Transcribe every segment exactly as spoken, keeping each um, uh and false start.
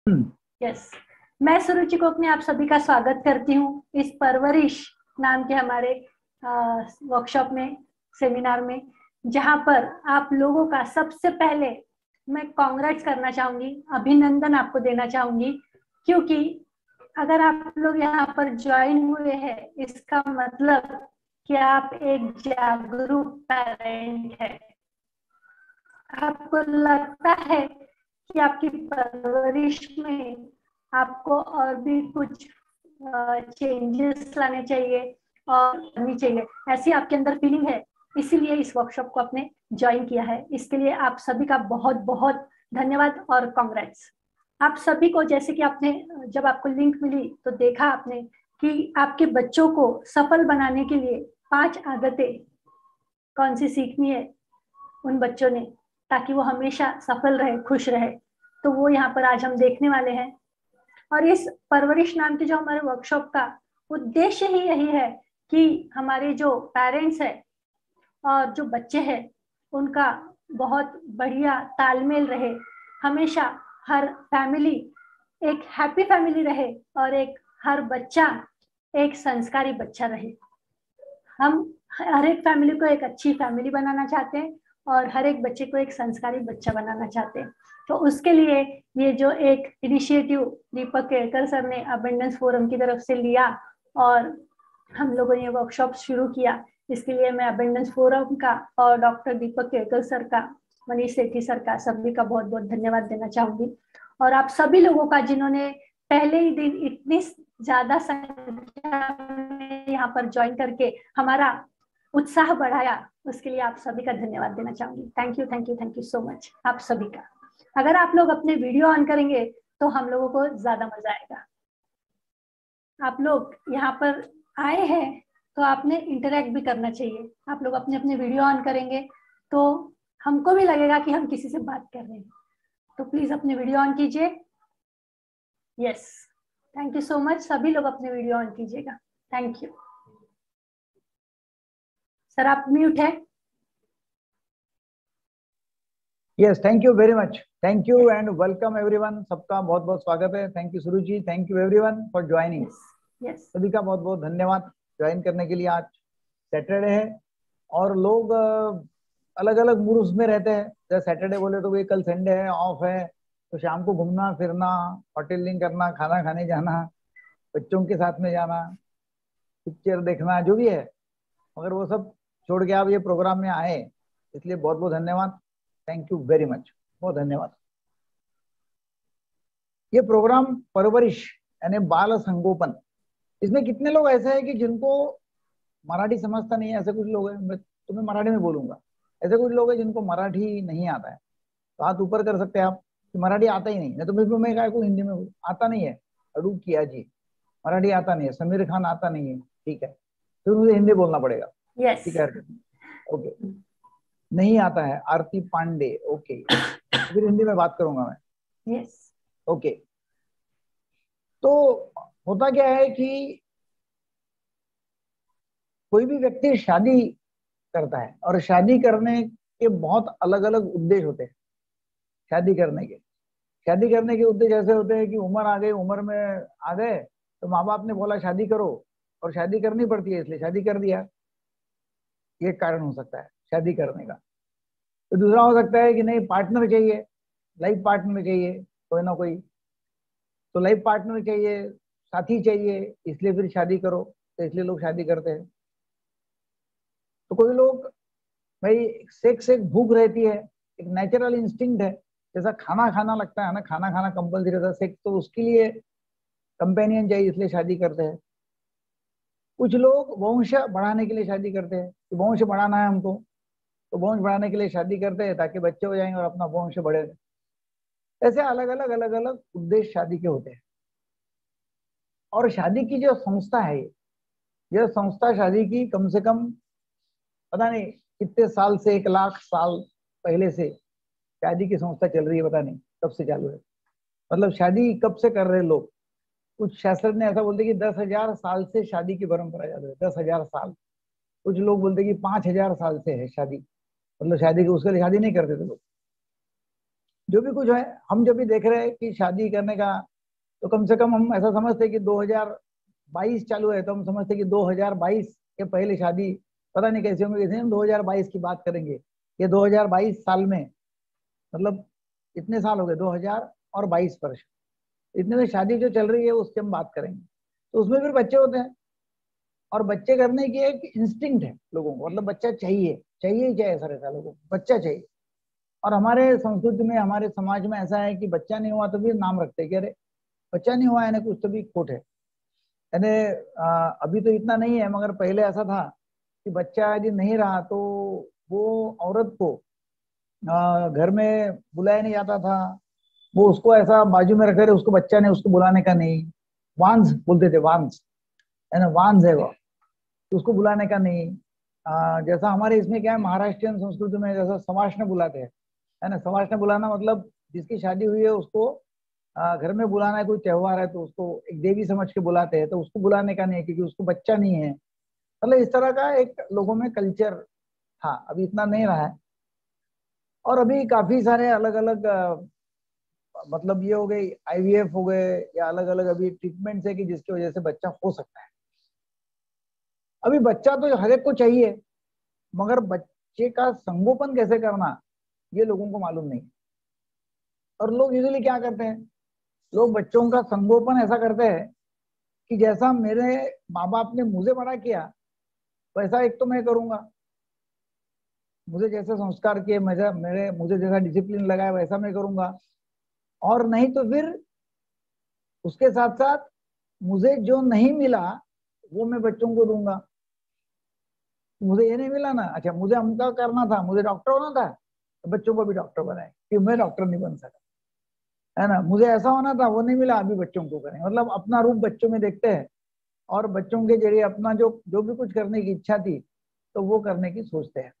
Yes, मैं सुरुचि कोकने आप सभी का स्वागत करती हूँ इस परवरिश नाम के हमारे वर्कशॉप में, सेमिनार में, जहां पर आप लोगों का सबसे पहले मैं कांग्रेट्स करना चाहूंगी, अभिनंदन आपको देना चाहूंगी, क्योंकि अगर आप लोग यहाँ पर ज्वाइन हुए हैं इसका मतलब कि आप एक जागरूक पेरेंट है। आपको लगता है कि आपकी परवरिश में आपको और भी कुछ चेंजेस लाने चाहिए और करनी चाहिए, ऐसी आपके अंदर फीलिंग है, इसीलिए इस वर्कशॉप को आपने ज्वाइन किया है। इसके लिए आप सभी का बहुत बहुत धन्यवाद और कांग्रेट्स। आप सभी को, जैसे कि आपने जब आपको लिंक मिली तो देखा आपने कि आपके बच्चों को सफल बनाने के लिए पांच आदतें कौन सी सीखनी है उन बच्चों ने, ताकि वो हमेशा सफल रहे, खुश रहे। तो वो यहाँ पर आज हम देखने वाले हैं। और इस परवरिश नाम के जो हमारे वर्कशॉप का उद्देश्य ही यही है कि हमारे जो पेरेंट्स है और जो बच्चे हैं उनका बहुत बढ़िया तालमेल रहे, हमेशा हर फैमिली एक हैप्पी फैमिली रहे और एक हर बच्चा एक संस्कारी बच्चा रहे। हम हर एक फैमिली को एक अच्छी फैमिली बनाना चाहते हैं और हर एक बच्चे को एक संस्कारी बच्चा बनाना चाहते हैं। तो उसके लिए ये जो एक इनिशिएटिव दीपक केळकर सर ने अबंडेंस फोरम की तरफ से लिया और हम लोगों ने वर्कशॉप शुरू किया, इसके लिए मैं अबंडेंस फोरम का और डॉक्टर दीपक केळकर सर का, मनीष सेठी सर का, सभी का बहुत बहुत धन्यवाद देना चाहूंगी। और आप सभी लोगों का जिन्होंने पहले ही दिन इतनी ज्यादा संख्या में यहाँ पर ज्वाइन करके हमारा उत्साह बढ़ाया, उसके लिए आप सभी का धन्यवाद देना चाहूंगी। Thank you thank you thank you so much आप सभी का। अगर आप लोग अपने वीडियो ऑन करेंगे तो हम लोगों को ज्यादा मजा आएगा। आप लोग यहाँ पर आए हैं तो आपने इंटरेक्ट भी करना चाहिए। आप लोग अपने अपने वीडियो ऑन करेंगे तो हमको भी लगेगा कि हम किसी से बात कर रहे हैं। तो प्लीज अपने वीडियो ऑन कीजिए। Yes, thank you so much. सभी लोग अपने वीडियो ऑन कीजिएगा। थैंक यू सर, आप म्यूट है। Yes, thank you very much. Thank you and welcome everyone. सबका बहुत बहुत स्वागत है। Thank you Suruchi, thank you everyone for joining. Yes, सभी का बहुत बहुत धन्यवाद ज्वाइन करने के लिए। आज सैटरडे है और लोग अलग अलग मूड्स में रहते हैं। जैसे सैटरडे बोले तो भाई कल संडे है, ऑफ है, तो शाम को घूमना फिरना, होटलिंग करना, खाना खाने जाना, बच्चों के साथ में जाना, पिक्चर देखना, जो भी है, मगर वो सब छोड़ के आप ये प्रोग्राम में आए, इसलिए बहुत बहुत धन्यवाद। थैंक यू वेरी मच, बहुत धन्यवाद। ये प्रोग्राम परवरिश यानी बाल संगोपन, इसमें कितने लोग ऐसे हैं कि जिनको मराठी समझता नहीं है? ऐसे कुछ लोग हैं, मैं तुम्हें मराठी में बोलूंगा। ऐसे कुछ लोग हैं जिनको मराठी नहीं आता है, तो हाथ ऊपर कर सकते हैं आप कि मराठी आता ही नहीं है। तो फिर मैं को हिंदी में आता नहीं है, अडू किया जी, मराठी आता नहीं है, समीर खान आता नहीं है, ठीक है, फिर मुझे हिंदी बोलना पड़ेगा। यस, ठीक है, ओके। नहीं आता है आरती पांडे, ओके, फिर हिंदी में बात करूंगा मैं। Yes, okay. तो होता क्या है कि कोई भी व्यक्ति शादी करता है और शादी करने के बहुत अलग अलग उद्देश्य होते हैं। शादी करने के शादी करने के उद्देश्य ऐसे होते हैं कि उम्र आ गई, उम्र में आ गए तो माँ बाप ने बोला शादी करो और शादी करनी पड़ती है, इसलिए शादी कर दिया। ये कारण हो सकता है शादी करने का। तो दूसरा हो सकता है कि नहीं, पार्टनर चाहिए, लाइफ पार्टनर चाहिए, कोई ना कोई, तो लाइफ पार्टनर चाहिए, साथी चाहिए, इसलिए फिर शादी करो, तो इसलिए लोग शादी करते हैं। तो कोई लोग, भाई सेक्स एक भूख रहती है, एक नेचुरल इंस्टिंक्ट है, जैसा खाना खाना लगता है ना, खाना खाना कंपल्सरी रहता है, सेक्स तो उसके लिए कंपेनियन चाहिए, इसलिए शादी करते हैं। कुछ लोग वंश बढ़ाने के लिए शादी करते हैं कि वंश बढ़ाना है हमको, तो वंश बढ़ाने के लिए शादी करते हैं ताकि बच्चे हो जाएंगे और अपना वंश बढ़ेगा। ऐसे अलग अलग अलग अलग उद्देश्य शादी के होते हैं। और शादी की जो संस्था है, यह संस्था शादी की कम से कम पता नहीं कितने साल से, एक लाख साल पहले से शादी की संस्था चल रही है, पता नहीं कब से चालू है। मतलब शादी कब से कर रहे लोग, कुछ शास्त्र ने ऐसा बोलते कि दस हजार साल से शादी की परंपरा चालू है। दस हजार साल। कुछ लोग बोलते कि पांच हजार साल से है शादी, मतलब शादी के उसके लिए शादी नहीं करते थे लोग। जो भी कुछ है, हम जब भी देख रहे हैं कि शादी करने का, तो कम से कम हम ऐसा समझते हैं कि दो हज़ार बाईस चालू है, तो हम समझते हैं कि दो हज़ार बाईस के पहले शादी पता नहीं कैसे होंगे, कैसे हम दो हज़ार बाईस की बात करेंगे। ये दो हज़ार बाईस साल में, मतलब इतने साल हो गए, दो हज़ार और बाईस वर्ष, इतने में शादी जो चल रही है उसकी हम बात करेंगे। तो उसमें फिर बच्चे होते हैं, और बच्चे करने की एक इंस्टिंक्ट है लोगों को, मतलब बच्चा चाहिए, चाहिए ही चाहिए, ऐसा रहता है लोगों को, बच्चा चाहिए। और हमारे संस्कृति में, हमारे समाज में ऐसा है कि बच्चा नहीं हुआ तो भी नाम रखते हैं कि अरे बच्चा नहीं हुआ, यानी कुछ तो भी खोट है। यानी अभी तो इतना नहीं है, मगर पहले ऐसा था कि बच्चा यदि नहीं रहा तो वो औरत को आ, घर में बुलाया नहीं जाता था, वो उसको ऐसा बाजू में रखे रहे, उसको बच्चा नहीं, उसको बुलाने का नहीं, वांस बोलते थे, वांस है ना, वांस है वो, तो उसको बुलाने का नहीं। आ, जैसा हमारे इसमें क्या है, महाराष्ट्रियन संस्कृति में जैसा सवाष्ण बुलाते हैं, है ना, सवाष्ण बुलाना मतलब जिसकी शादी हुई है उसको आ, घर में बुलाना है, कोई त्योहार है तो उसको एक देवी समझ के बुलाते हैं, तो उसको बुलाने का नहीं है क्योंकि उसको बच्चा नहीं है। मतलब इस तरह का एक लोगों में कल्चर था, अभी इतना नहीं रहा है। और अभी काफी सारे अलग अलग, मतलब ये हो गई आईवीएफ हो गए, या अलग अलग अभी ट्रीटमेंट्स है कि जिसकी वजह से बच्चा हो सकता है। अभी बच्चा तो हर एक को चाहिए, मगर बच्चे का संगोपन कैसे करना ये लोगों को मालूम नहीं। और लोग यूजुअली क्या करते हैं, लोग बच्चों का संगोपन ऐसा करते हैं कि जैसा मेरे माँ बाप ने मुझे बड़ा किया वैसा एक तो मैं करूंगा, मुझे जैसे संस्कार किए, मेरे मेरे मुझे जैसा डिसिप्लिन लगाया वैसा मैं करूंगा। और नहीं तो फिर उसके साथ साथ मुझे जो नहीं मिला वो मैं बच्चों को दूंगा। मुझे ये नहीं मिला ना, अच्छा मुझे हमका करना था, मुझे डॉक्टर होना था, तो बच्चों को भी डॉक्टर बनाए, कि मैं डॉक्टर नहीं बन सका, है ना, मुझे ऐसा होना था वो नहीं मिला, अभी बच्चों को करें, मतलब अपना रूप बच्चों में देखते हैं, और बच्चों के जरिए अपना जो जो भी कुछ करने की इच्छा थी तो वो करने की सोचते हैं।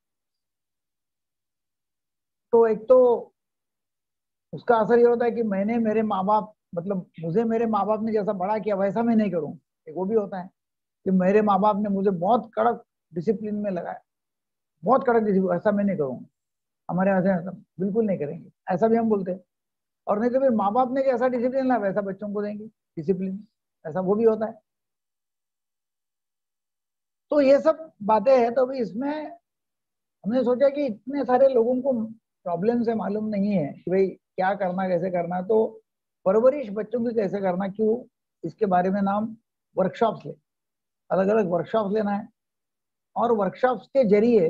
तो एक तो उसका असर ये होता है कि मैंने मेरे माँ बाप, मतलब मुझे मेरे माँ बाप ने जैसा बड़ा किया वैसा मैं नहीं करूँ। एक वो भी होता है कि मेरे माँ बाप ने मुझे बहुत कड़क डिसिप्लिन में लगाया, बहुत कड़क डिसिप्लिन, ऐसा मैं नहीं करूँगा, हमारे यहाँ से ऐसा बिल्कुल नहीं करेंगे, ऐसा भी हम बोलते हैं। और नहीं तो फिर माँ बाप ने जैसा डिसिप्लिन लाया वैसा बच्चों को देंगे डिसिप्लिन, ऐसा वो भी होता है। तो ये सब बातें हैं। तो अभी इसमें हमने सोचा कि इतने सारे लोगों को प्रॉब्लम से मालूम नहीं है कि भाई क्या करना, कैसे करना, तो परवरिश बच्चों की कैसे करना, क्यों इसके बारे में नाम वर्कशॉप्स ले, अलग अलग वर्कशॉप्स लेना है। और वर्कशॉप्स के जरिए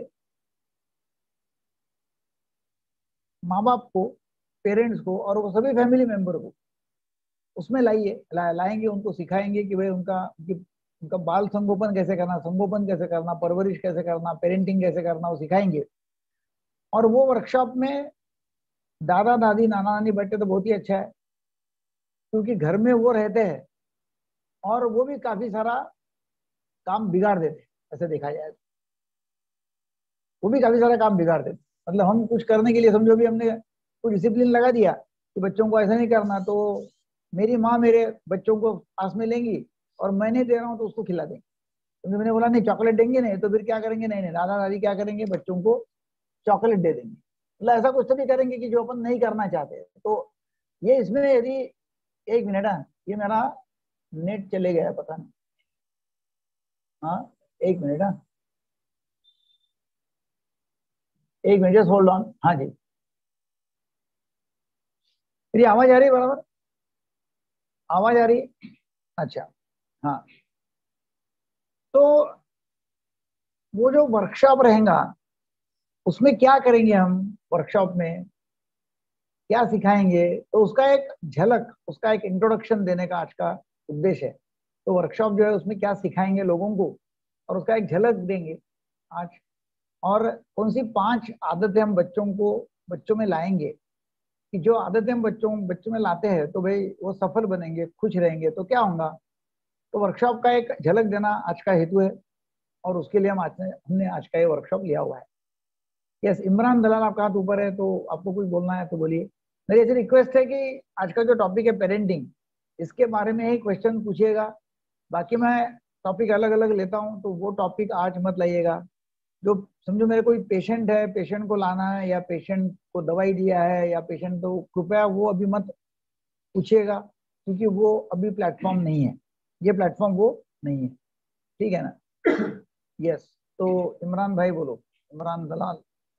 माँ बाप को, पेरेंट्स को, और वो सभी फैमिली मेंबर को उसमें लाइए, ला, लाएंगे, उनको सिखाएंगे कि भाई उनका कि उनका बाल संगोपन कैसे करना, संगोपन कैसे करना, परवरिश कैसे करना, पेरेंटिंग कैसे करना, वो सिखाएंगे। और वो वर्कशॉप में दादा दादी नाना नानी बैठे तो बहुत ही अच्छा है, क्योंकि घर में वो रहते हैं और वो भी काफी सारा काम बिगाड़ देते, ऐसे देखा जाए तो वो भी काफी सारा काम बिगाड़ देते। मतलब हम कुछ करने के लिए समझो भी हमने कुछ डिसिप्लिन लगा दिया कि बच्चों को ऐसा नहीं करना, तो मेरी माँ मेरे बच्चों को पास में लेंगी और मैं नहीं दे रहा हूँ तो उसको खिला देंगे, क्योंकि मैंने बोला नहीं चॉकलेट देंगे नहीं, तो फिर क्या करेंगे, नहीं नहीं दादा दादी क्या करेंगे, बच्चों को चॉकलेट दे देंगे। मतलब ऐसा कुछ तो भी करेंगे कि जो अपन नहीं करना चाहते। तो ये इसमें यदि, एक मिनट, हाँ ये मेरा नेट चले गया पता नहीं, हाँ एक मिनट, हाँ एक मिनट जस्ट होल्ड ऑन, हाँ जी। मेरी आवाज आ रही है बराबर, आवाज आ रही है, अच्छा हाँ। तो वो जो वर्कशॉप रहेगा उसमें क्या करेंगे हम, वर्कशॉप में क्या सिखाएंगे, तो उसका एक झलक, उसका एक इंट्रोडक्शन देने का आज का उद्देश्य है। तो वर्कशॉप जो है उसमें क्या सिखाएंगे लोगों को और उसका एक झलक देंगे आज। और कौन सी पांच आदतें हम बच्चों को, बच्चों में लाएंगे, कि जो आदतें हम बच्चों बच्चों में लाते हैं तो भाई वो सफल बनेंगे, खुश रहेंगे, तो क्या होगा। तो वर्कशॉप का एक झलक देना आज का हेतु है, और उसके लिए हम आज हमने आज का ये वर्कशॉप लिया हुआ है। यस इमरान दलाल, आपका हाथ ऊपर है, तो आपको कुछ बोलना है तो बोलिए। मेरी ऐसी रिक्वेस्ट है कि आज का जो टॉपिक है पेरेंटिंग, इसके बारे में ही क्वेश्चन पूछिएगा। बाकी मैं टॉपिक अलग अलग लेता हूँ, तो वो टॉपिक आज मत लाइएगा, जो समझो मेरे कोई पेशेंट है, पेशेंट को लाना है या पेशेंट को दवाई दिया है या पेशेंट, तो कृपया वो अभी मत पूछिएगा, क्योंकि वो अभी प्लेटफॉर्म नहीं है, ये प्लेटफॉर्म वो नहीं है, ठीक है ना। यस, तो इमरान भाई बोलो, इमरान दलाल।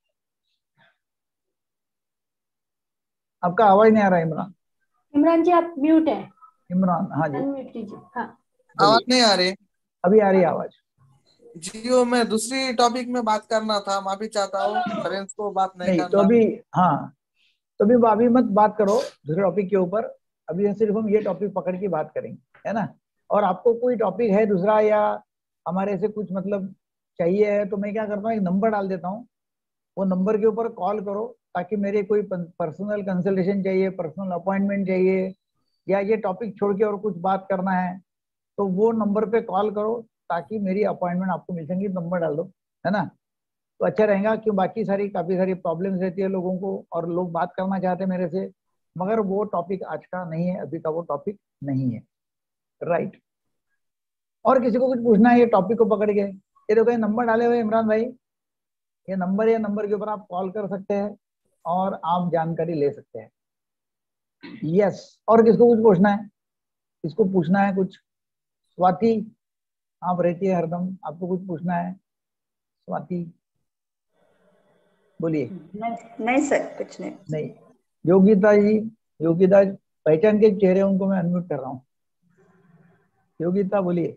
आपका आवाज नहीं आ रहा है इमरान। इमरान जी आप म्यूट है, इमरान, हाँ जी अनम्यूट कीजिए। हाँ आवाज बोलिए, नहीं आ रही? अभी आ रही है आवाज। जियो में दूसरी टॉपिक में बात करना था, माफी चाहता हूँ, फ्रेंड्स को बात नहीं नहीं तो करना। अभी, हाँ तो अभी अभी मत बात करो दूसरे टॉपिक के ऊपर, अभी सिर्फ हम ये टॉपिक पकड़ के बात करेंगे, है ना। और आपको कोई टॉपिक है दूसरा या हमारे से कुछ मतलब चाहिए है, तो मैं क्या करता हूँ, एक नंबर डाल देता हूँ, वो नंबर के ऊपर कॉल करो, ताकि मेरे कोई पर्सनल कंसल्टेशन चाहिए, पर्सनल अपॉइंटमेंट चाहिए, या ये टॉपिक छोड़ के और कुछ बात करना है, तो वो नंबर पे कॉल करो, ताकि मेरी अपॉइंटमेंट आपको मिल सकेगी। नंबर डाल दो, है ना, तो अच्छा रहेगा। क्यों, बाकी सारी काफी सारी प्रॉब्लम्स रहती है लोगों को, और लोग बात करना चाहते हैं मेरे से, मगर वो टॉपिक आज का नहीं है, अभी का वो टॉपिक नहीं है, राइट। और किसी को कुछ पूछना है ये टॉपिक को पकड़ के, ये देखो ये नंबर डाले हुए इमरान भाई, ये नंबर या नंबर के ऊपर आप कॉल कर सकते हैं और आप जानकारी ले सकते हैं। यस, और किसको कुछ पूछना है, किसको पूछना है कुछ? स्वाति, आप रहती है हरदम, आपको कुछ पूछना है? स्वाति बोलिए। नहीं नहीं सर, कुछ नहीं। नहीं, योगिता जी, योगिता पहचान के चेहरे उनको मैं अनम्यूट कर रहा हूँ। योगिता बोलिए,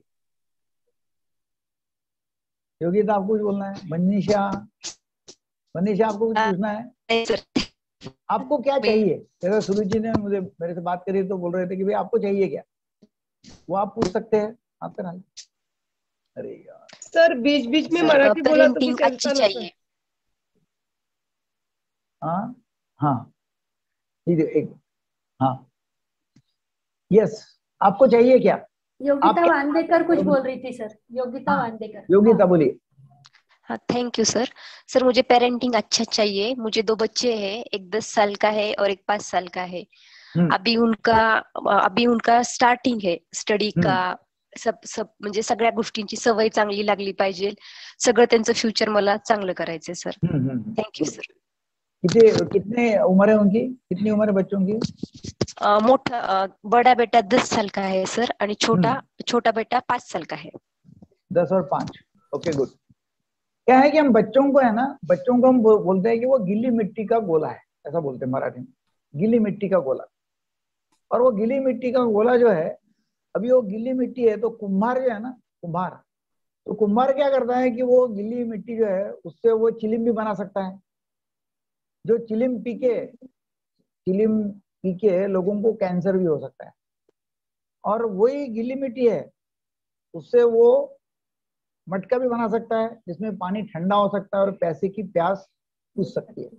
योगिता आपको कुछ बोलना है? मनीषा, मनीषा आपको कुछ पूछना है? नहीं सर। आपको क्या चाहिए? जैसे सुरुचि ने मुझे मेरे से बात करी तो बोल रहे थे कि भाई आपको चाहिए क्या, वो आप पूछ सकते हैं आपके नाम। अरे यार सर बीच बीच में मराठी बोला तो भी अच्छी चलता ना चाहिए। हाँ हाँ ठीक है, एक हाँ यस, आपको चाहिए क्या? योगिता वांदेकर कुछ योगिता- बोल रही थी सर, योगिता हाँ, वांदेकर। योगिता बोलिए। हाँ थैंक यू सर। सर मुझे पेरेंटिंग अच्छा चाहिए। मुझे दो बच्चे हैं, एक दस साल का है और एक पाच साल का है। हम्म, अभी उनका अभी उनका स्टार्टिंग आहे स्टडी हम्म. का, सब सब म्हणजे सगळ्या गोष्टींची सवय चांगली लागली पाहिजे, सगळं त्यांचं फ्युचर मला चांगलं करायचंय सर। हम्म, हम्म, हम्म. Thank you sir. कितने कितने उम्र है उनकी, कितनी उम्र है बच्चों की? अ, मोठा अ, बड़ा बेटा दस साल का है सर आणि छोटा छोटा बेटा पाच साल का है। दस और पांच, ओके गुड। क्या है कि हम बच्चों को है ना, बच्चों को हम बो, बोलते हैं कि वो गिल्ली मिट्टी का गोला है, ऐसा बोलते हैं मराठी में, गिल्ली मिट्टी का गोला। और वो गिल्ली मिट्टी का गोला जो है, अभी वो गिल्ली मिट्टी है, तो कुम्हार जो है ना, कुम्हार, तो कुम्हार क्या करता है कि वो गिल्ली मिट्टी जो है उससे वो चिलिम भी बना सकता है। जो चिलिम पी के चिलिम पी के लोगों को कैंसर भी हो सकता है। और वही गिल्ली मिट्टी है, उससे वो मटका भी बना सकता है, जिसमें पानी ठंडा हो सकता है और पैसे की प्यास बुझ सकती है।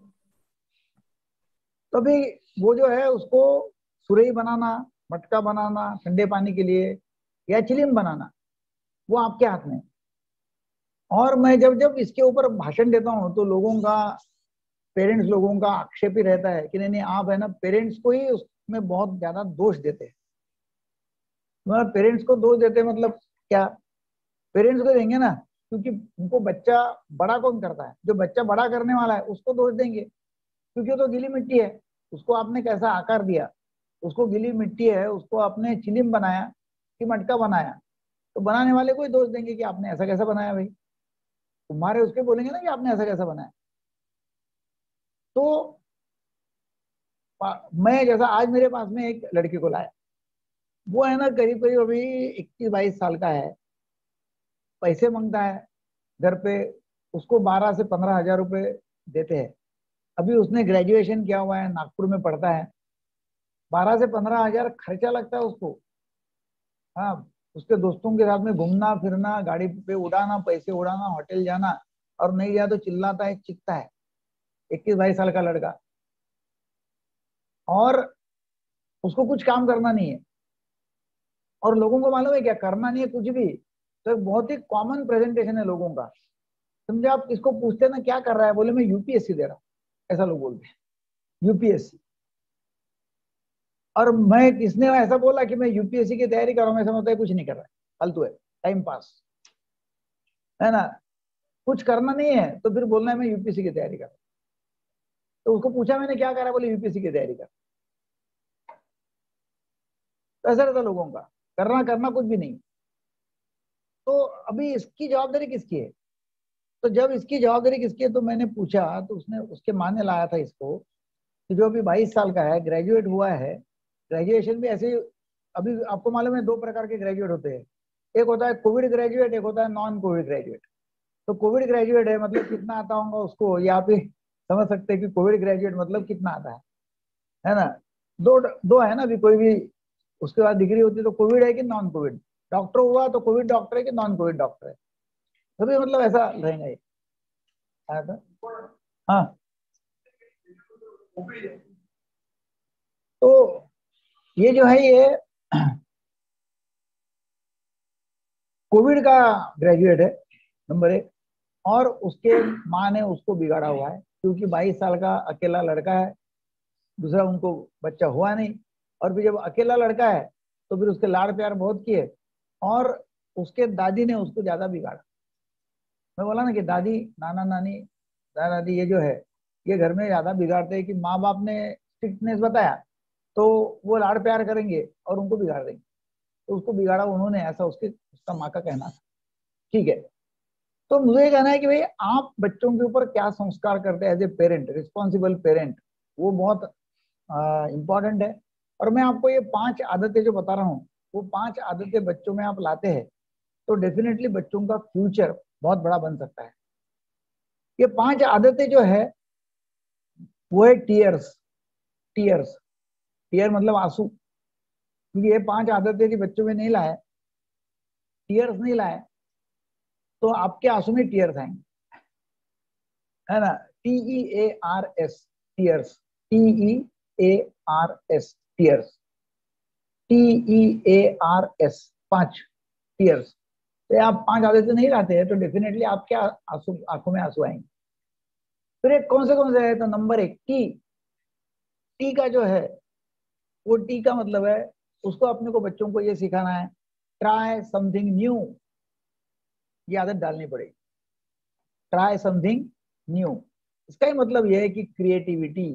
तभी वो जो है उसको सुरई बनाना, मटका बनाना ठंडे पानी के लिए, या चिलिम बनाना, वो आपके हाथ में। और मैं जब जब इसके ऊपर भाषण देता हूँ तो लोगों का, पेरेंट्स लोगों का आक्षेप ही रहता है कि नहीं नहीं आप है ना पेरेंट्स को ही उसमें बहुत ज्यादा दोष देते हैं। मतलब पेरेंट्स को दोष देते हैं मतलब क्या? पेरेंट्स को देंगे ना, क्योंकि उनको बच्चा बड़ा कौन करता है? जो बच्चा बड़ा करने वाला है उसको दोष देंगे, क्योंकि वो तो गीली मिट्टी है, उसको आपने कैसा आकार दिया, उसको गीली मिट्टी है, उसको आपने चिलिम बनाया कि मटका बनाया, तो बनाने वाले को ही दोष देंगे कि आपने ऐसा कैसा बनाया भाई। तुम्हारे उसके बोलेंगे ना कि आपने ऐसा कैसा बनाया। तो मैं जैसा आज मेरे पास में एक लड़की को लाया, वो है ना करीब करीब अभी इक्कीस बाईस साल का है, पैसे मांगता है घर पे, उसको बारह से पंद्रह हजार रुपए देते हैं। अभी उसने ग्रेजुएशन किया हुआ है, नागपुर में पढ़ता है, बारह से पंद्रह हजार खर्चा लगता है उसको। हाँ, उसके दोस्तों के साथ में घूमना फिरना, गाड़ी पे उड़ाना, पैसे उड़ाना, होटल जाना, और नहीं गया तो चिल्लाता है, चिखता है। इक्कीस बाईस साल का लड़का, और उसको कुछ काम करना नहीं है, और लोगों को मालूम है क्या करना नहीं है कुछ भी। तो एक बहुत ही कॉमन प्रेजेंटेशन है लोगों का, समझे आप। इसको पूछते ना क्या कर रहा है, बोले मैं यूपीएससी दे रहा हूँ, ऐसा लोग बोलते हैं, यूपीएससी। और मैं किसने ऐसा बोला कि मैं यूपीएससी की तैयारी कर रहा हूँ, ऐसा मतलब कुछ नहीं कर रहा है, फालतू है, टाइम पास है ना। कुछ करना नहीं है तो फिर बोलना है मैं यूपीएससी की तैयारी कर। तो उसको पूछा मैंने क्या करा, बोले यूपीएससी की तैयारी कर। तो ऐसा रहता लोगों का, करना करना कुछ भी नहीं। तो अभी इसकी जवाबदारी किसकी है? तो जब इसकी जवाबदारी किसकी है तो मैंने पूछा, तो उसने उसके माने लाया था इसको कि जो अभी बाईस साल का है, ग्रेजुएट हुआ है, ग्रेजुएशन भी ऐसे, अभी आपको मालूम है दो प्रकार के ग्रेजुएट होते हैं, एक होता है कोविड ग्रेजुएट, एक होता है नॉन कोविड ग्रेजुएट। तो कोविड ग्रेजुएट है मतलब कितना आता होगा उसको, या आप समझ सकते हैं कि कोविड ग्रेजुएट मतलब कितना आता है, है ना। दो दो है ना, अभी कोई भी उसके बाद डिग्री होती है तो कोविड है कि नॉन कोविड। डॉक्टर हुआ तो कोविड डॉक्टर है कि नॉन कोविड डॉक्टर है, तभी मतलब ऐसा रहेगा ये। हाँ, तो ये जो है ये कोविड का ग्रेजुएट है नंबर एक, और उसके माँ ने उसको बिगाड़ा हुआ है क्योंकि बाईस साल का अकेला लड़का है, दूसरा उनको बच्चा हुआ नहीं, और फिर जब अकेला लड़का है तो फिर उसके लाड़ प्यार बहुत किए, और उसके दादी ने उसको ज्यादा बिगाड़ा। मैं बोला ना कि दादी नाना नानी दादा दादी ये जो है ये घर में ज्यादा बिगाड़ते हैं कि माँ बाप ने स्ट्रिक्टनेस बताया तो वो लाड़ प्यार करेंगे और उनको बिगाड़ देंगे। तो उसको बिगाड़ा उन्होंने, ऐसा उसके उसका माँ का कहना था। ठीक है, तो मुझे ये कहना है कि भाई आप बच्चों के ऊपर क्या संस्कार करते हैं as a parent, responsible parent, वो बहुत इंपॉर्टेंट है। और मैं आपको ये पांच आदतें जो बता रहा हूँ, वो पांच आदतें बच्चों में आप लाते हैं तो डेफिनेटली बच्चों का फ्यूचर बहुत बड़ा बन सकता है। ये पांच आदतें जो है वो है टीयर्स। टीयर्स टीयर मतलब आंसू, क्योंकि ये पांच आदतें यदि बच्चों में नहीं लाए, टीयर्स नहीं लाए, तो आपके आंसू में टीयर्स आएंगे, है ना। T E A R S, tears, T E A R S, tears, T E A R S, पांच टीयर्स। तो आप पांच आदतें नहीं लाते हैं तो डेफिनेटली आपके आंसू आंखों में आंसू आएंगे। फिर एक कौन से कौन से है, तो नंबर एक टी। टी का जो है वो टी का मतलब है उसको अपने को बच्चों को ये सिखाना है, ट्राई समथिंग न्यू। ये आदत डालनी पड़ेगी, ट्राई समथिंग न्यू। इसका ही मतलब यह है कि क्रिएटिविटी,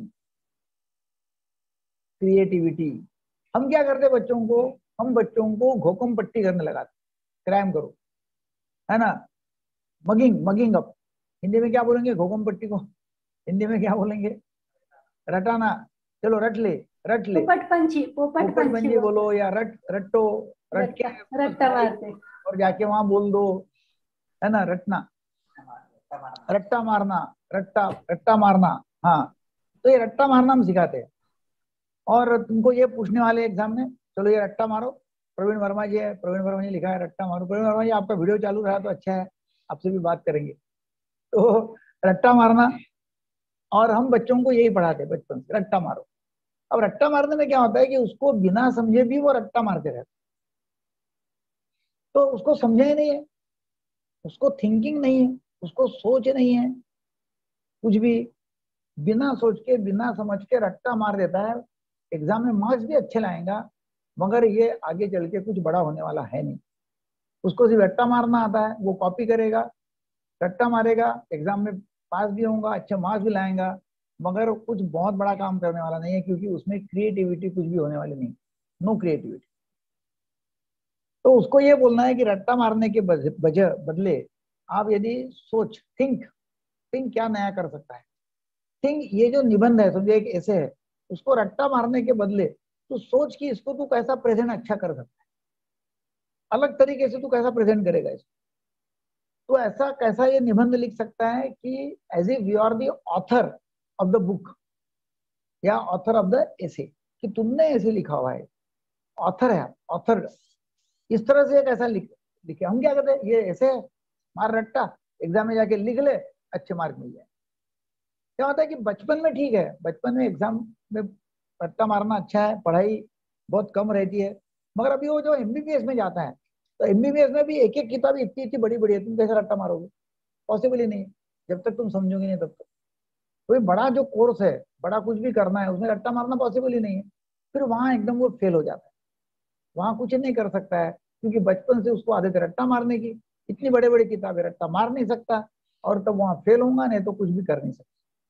क्रिएटिविटी। हम क्या करते बच्चों को, हम बच्चों को घोकम पट्टी करने लगाते, क्राइम करो, है ना, मगिंग, मगिंग अप। हिंदी में क्या बोलेंगे घोकम पट्टी को, हिंदी में क्या बोलेंगे, रटाना। चलो रट ले, रट ले, पोपट पंछी, पोपट पोपट पंछी बोलो या रट रट्टो, रट के रट्टा मारते और जाके वहां बोल दो, है ना, रटना, रट्टा मारना, रट्टा रट्टा मारना। हाँ, तो ये रट्टा मारना हम सिखाते हैं। और तुमको ये पूछने वाले एग्जाम में, चलो ये रट्टा मारो, प्रवीण वर्मा जी है, प्रवीण वर्मा जी लिखा है रट्टा मारो। प्रवीण वर्मा जी आपका वीडियो चालू रहा तो अच्छा है, आपसे भी बात करेंगे। तो रट्टा मारना, और हम बच्चों को यही पढ़ाते हैं बचपन से, रट्टा मारो। अब रट्टा मारने में क्या होता है कि उसको बिना समझे भी वो रट्टा मारते रहते, तो उसको समझा ही नहीं है, उसको थिंकिंग नहीं है, उसको सोच नहीं है, कुछ भी बिना सोच के बिना समझ के रट्टा मार देता है। एग्जाम में मार्क्स भी अच्छे लाएगा मगर ये आगे चल के कुछ बड़ा होने वाला है नहीं। उसको सिर्फ रट्टा मारना आता है, वो कॉपी करेगा, रट्टा मारेगा, एग्जाम में पास भी होगा, अच्छे मार्क्स भी लाएगा, मगर कुछ बहुत बड़ा काम करने वाला नहीं है क्योंकि उसमें क्रिएटिविटी कुछ भी होने वाली नहीं, नो क्रिएटिविटी। तो उसको ये बोलना है कि रट्टा मारने के बजाय बदले आप यदि सोच, थिंक, थिंक क्या नया कर सकता है, थिंक। ये जो निबंध है समझे एक ऐसे है, उसको रट्टा मारने के बदले तो सोच कि इसको तू कैसा प्रेजेंट अच्छा कर सकता है, अलग तरीके से तू कैसा प्रेजेंट करेगा इसको। तो ऐसा कैसा ये निबंध लिख सकता है कि as if you are the author of the book या ऑथर ऑफ द एसे, कि तुमने ऐसे लिखा हुआ है, ऑथर है, ऑथर। इस तरह से एक ऐसा लिख लिखे। हम क्या कहते हैं, ये ऐसे मार रट्टा, एग्जाम में जाके लिख ले, अच्छे मार्क मिल जाए। क्या होता है कि बचपन में ठीक है, बचपन में एग्जाम में रट्टा मारना अच्छा है, पढ़ाई बहुत कम रहती है, मगर अभी वो जो एमबीबीएस में जाता है तो एमबीबीएस में भी एक एक किताब इतनी इतनी बड़ी बड़ी है, तुम कैसे रट्टा मारोगे, पॉसिबल ही नहीं है। जब तक तुम समझोगे नहीं तब तक। कोई बड़ा जो कोर्स है, बड़ा कुछ भी करना है, उसमें रट्टा मारना पॉसिबल ही नहीं है। फिर वहां एकदम वो फेल हो जाता है, वहां कुछ नहीं कर सकता है क्योंकि बचपन से उसको आदत है रट्टा मारने की। इतनी बड़े बड़े किताबें, रट्टा मार नहीं सकता। और तब वहां फेल होगा, नहीं तो कुछ भी कर नहीं सकते।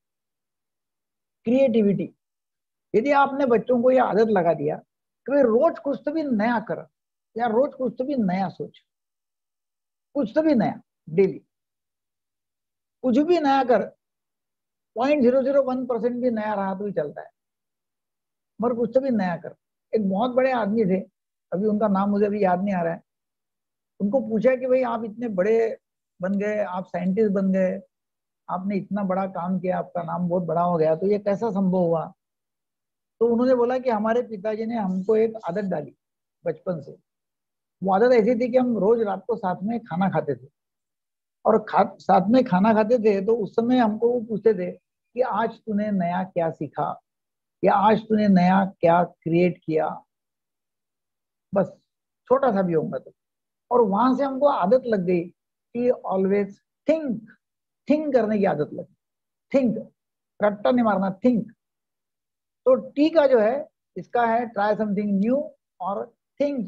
क्रिएटिविटी, यदि आपने बच्चों को ये आदत लगा दिया कि भाई रोज कुछ तो भी नया कर, या रोज कुछ तो भी नया सोच, कुछ तो भी नया डेली, कुछ भी नया कर, point zero zero one percent भी नया रहा तो भी चलता है, मगर कुछ तो भी नया कर। एक बहुत बड़े आदमी थे, अभी उनका नाम मुझे अभी याद नहीं आ रहा है, उनको पूछा कि भाई आप इतने बड़े बन गए, आप साइंटिस्ट बन गए, आपने इतना बड़ा काम किया, आपका नाम बहुत बड़ा हो गया, तो ये कैसा संभव हुआ? तो उन्होंने बोला कि हमारे पिताजी ने हमको एक आदत डाली बचपन से। वो आदत ऐसी थी कि हम रोज रात को साथ में खाना खाते थे, और खा साथ में खाना खाते थे तो उस समय हमको वो पूछते थे कि आज तूने नया क्या सीखा, या आज तूने नया क्या क्रिएट किया, बस छोटा सा भी होगा तो। और वहां से हमको आदत लग गई कि ऑलवेज थिंक, थिंक करने की आदत लगी, थिंक, रट्टा नहीं मारना, थिंक। तो टी का जो है, इसका है ट्राई समथिंग न्यू और थिंक।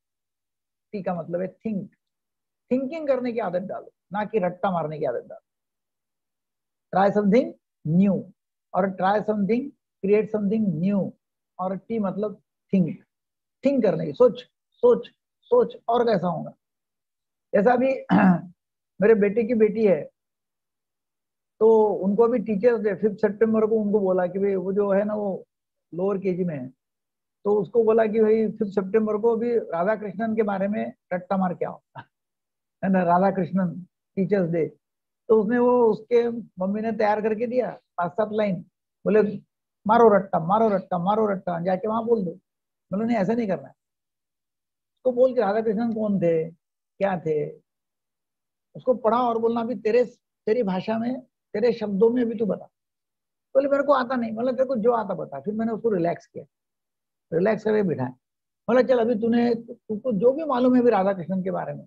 टी का मतलब है थिंक, थिंकिंग करने की आदत डालो, ना कि रट्टा मारने की आदत डालो। ट्राई समथिंग न्यू और try something, create something new, और टी मतलब थिंक, थिंक करने की, सोच सोच सोच और कैसा होगा। जैसा अभी मेरे बेटे की बेटी है, तो उनको अभी टीचर्स डे फिफ्थ सितंबर को उनको बोला कि भाई वो जो है ना, वो लोअर केजी में है, तो उसको बोला कि भाई फिफ्थ सितंबर को अभी राधा कृष्णन के बारे में रट्टा मार के आओ, है ना, राधा कृष्णन टीचर्स डे। तो उसने वो, उसके मम्मी ने तैयार करके दिया पांच सात लाइन, बोले मारो रट्टा मारो रट्टा मारो रट्टा, जाके वहां बोल दो। बोले नहीं, ऐसा नहीं करना है, उसको बोल के राधा कृष्णन कौन थे, क्या थे, उसको पढ़ा और बोलना भी तेरे तेरी भाषा में, तेरे शब्दों में भी तू बता। बोले मेरे को आता नहीं। बोला तेरे को जो आता बता। फिर मैंने उसको रिलैक्स किया, रिलैक्स करके बिठाया। बोला चल अभी तूने, तुमको जो भी मालूम है भी राधा कृष्णन के बारे में,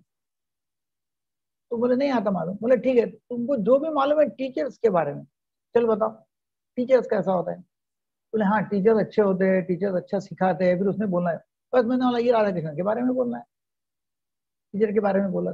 तो बोले नहीं आता मालूम। बोले ठीक है, तुमको जो भी मालूम है टीचर्स के बारे में, चल बताओ टीचर्स कैसा होता है। बोले हाँ टीचर्स अच्छे होते हैं, टीचर्स अच्छा सिखाते हैं। फिर उसने बोलना है, बस मैंने बोला ये राधा कृष्णन के बारे में बोलना है, टीचर के बारे में बोला।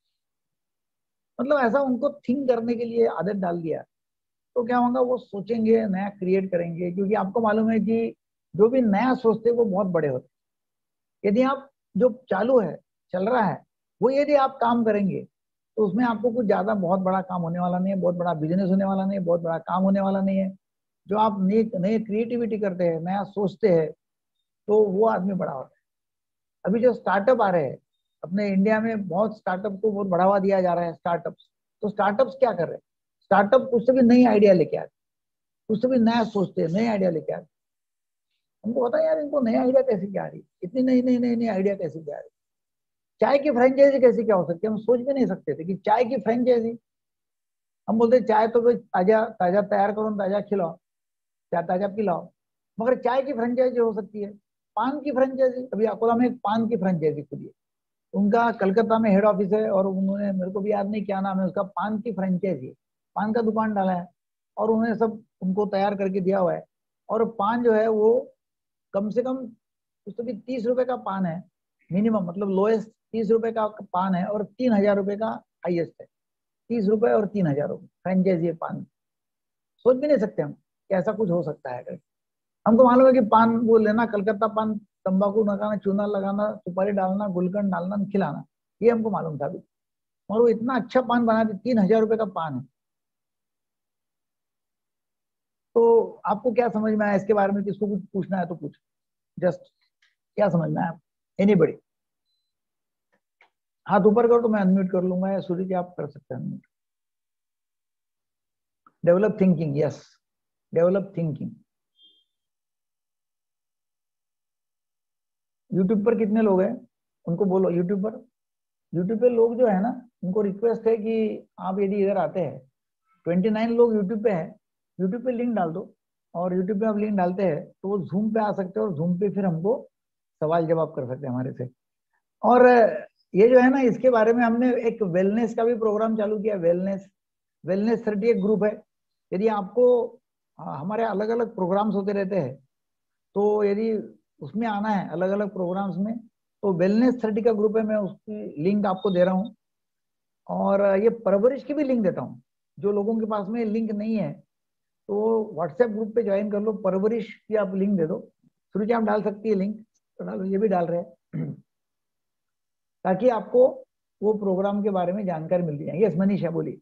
मतलब ऐसा उनको थिंक करने के लिए आदत डाल दिया, तो क्या होगा, वो सोचेंगे, नया क्रिएट करेंगे। क्योंकि आपको मालूम है कि जो भी नया सोचते हैं वो बहुत बड़े होते हैं। यदि आप जो चालू है, चल रहा है, वो यदि आप काम करेंगे तो उसमें आपको कुछ ज्यादा बहुत बड़ा काम होने वाला नहीं है, बहुत बड़ा बिजनेस होने वाला नहीं है, बहुत बड़ा काम होने वाला नहीं है। जो आप नई नई क्रिएटिविटी करते हैं, नया सोचते हैं, तो वो आदमी बड़ा होता है। अभी जो स्टार्टअप आ रहे हैं अपने इंडिया में, बहुत स्टार्टअप को बहुत बढ़ावा दिया जा रहा है, स्टार्टअप्स। तो स्टार्टअप्स क्या कर रहे हैं, स्टार्टअप कुछ से भी नई आइडिया लेके आते, कुछ से भी नया सोचते हैं, नए आइडिया लेके आते। हमको पता है यार इनको नया आइडिया कैसे क्या आ रही, इतनी नई नई नई नई आइडिया कैसे क्या आ रही। चाय की फ्रेंचाइजी कैसे क्या हो सकती है, हम सोच भी नहीं सकते थे कि चाय की फ्रेंचाइजी। हम बोलते चाय तो भाई ताजा ताजा तैयार करो, ताजा खिलाओ, चाय ताजा पिलाओ, मगर चाय की फ्रेंचाइजी हो सकती है। पान की फ्रेंचाइजी, अभी अकोला में एक पान की फ्रेंचाइजी खुली है, उनका कलकत्ता में हेड ऑफिस है, और उन्होंने, मेरे को भी याद नहीं क्या नाम है उसका, पान की फ्रेंचाइजी, पान का दुकान डाला है, और उन्होंने सब उनको तैयार करके दिया हुआ है। और पान जो है वो कम से कम कुछ तो भी तीस रुपए का पान है मिनिमम, मतलब लोएस्ट तीस रुपए का पान है, और तीन हजार रुपए का हाईएस्ट है। तीस रुपए और तीन हजार रुपए फ्रेंचाइजी है पान। सोच भी नहीं सकते हम कि ऐसा कुछ हो सकता है। अगर हमको मालूम है कि पान वो लेना, कलकत्ता पान, तंबाकू लगाना, चूना लगाना, सुपारी डालना, गुलकंद डालना, खिलाना, ये हमको मालूम था अभी। और वो इतना अच्छा पान बना दी, तीन हजार रुपए का पान है। तो आपको क्या समझ में आया इसके बारे में, किसको कुछ पूछना है तो पूछ, जस्ट क्या समझ में आया, एनीबडी। हाथ ऊपर करो तो मैं अनम्यूट कर लूंगा, या सूर्य जी आप कर सकते हैं unmute. Develop thinking, yes, develop thinking. YouTube पर कितने लोग हैं, उनको बोलो यूट्यूब पर। यूट्यूब पे लोग जो है ना, उनको रिक्वेस्ट है कि आप यदि इधर आते हैं, ट्वेंटी नाइन लोग यूट्यूब पे है, यूट्यूब पे लिंक डाल दो, और यूट्यूब पे आप लिंक डालते हैं तो वो जूम पे आ सकते हो, और जूम पे फिर हमको सवाल जवाब कर सकते हैं हमारे से। और ये जो है ना, इसके बारे में हमने एक वेलनेस का भी प्रोग्राम चालू किया, वेलनेस वेलनेस थर्टी एक ग्रुप है। यदि आपको, हमारे अलग अलग प्रोग्राम्स होते रहते हैं, तो यदि उसमें आना है अलग अलग प्रोग्राम्स में, तो वेलनेस थर्टी का ग्रुप है, मैं उसकी लिंक आपको दे रहा हूँ। और ये परवरिश की भी लिंक देता हूँ, जो लोगों के पास में लिंक नहीं है तो व्हाट्सएप ग्रुप पे ज्वाइन कर लो, परवरिश की आप लिंक दे दो। सुरुचि आप डाल सकती है लिंक, तो डालो, ये भी डाल रहे हैं ताकि आपको वो प्रोग्राम के बारे में जानकारी मिल जाए। यस मनीषा बोलिए।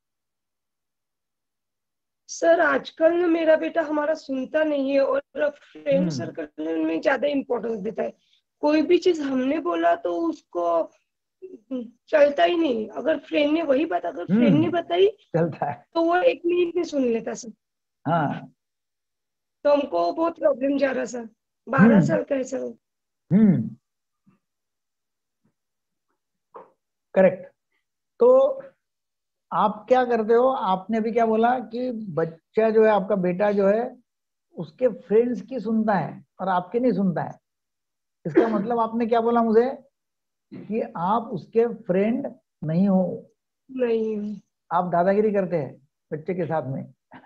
सर आजकल ना मेरा बेटा हमारा सुनता नहीं है और फ्रेंड हम्म सर्कल में ज्यादा इम्पोर्टेंस देता है। कोई भी चीज हमने बोला तो उसको चलता ही नहीं। अगर फ्रेंड ने वही बात अगर फ्रेंड ने हम्म बताई चलता है। तो वो एक मिनट में सुन लेता सर। हाँ तो हमको बहुत प्रॉब्लम जा रहा सर। बारह हम्म साल का है सर वो। Hmm correct. तो आप क्या करते हो, आपने अभी क्या बोला कि बच्चा जो है, आपका बेटा जो है, उसके फ्रेंड्स की सुनता है और आपके नहीं सुनता है। इसका मतलब आपने क्या बोला मुझे, कि आप उसके फ्रेंड नहीं हो, नहीं आप दादागिरी करते हैं बच्चे के साथ में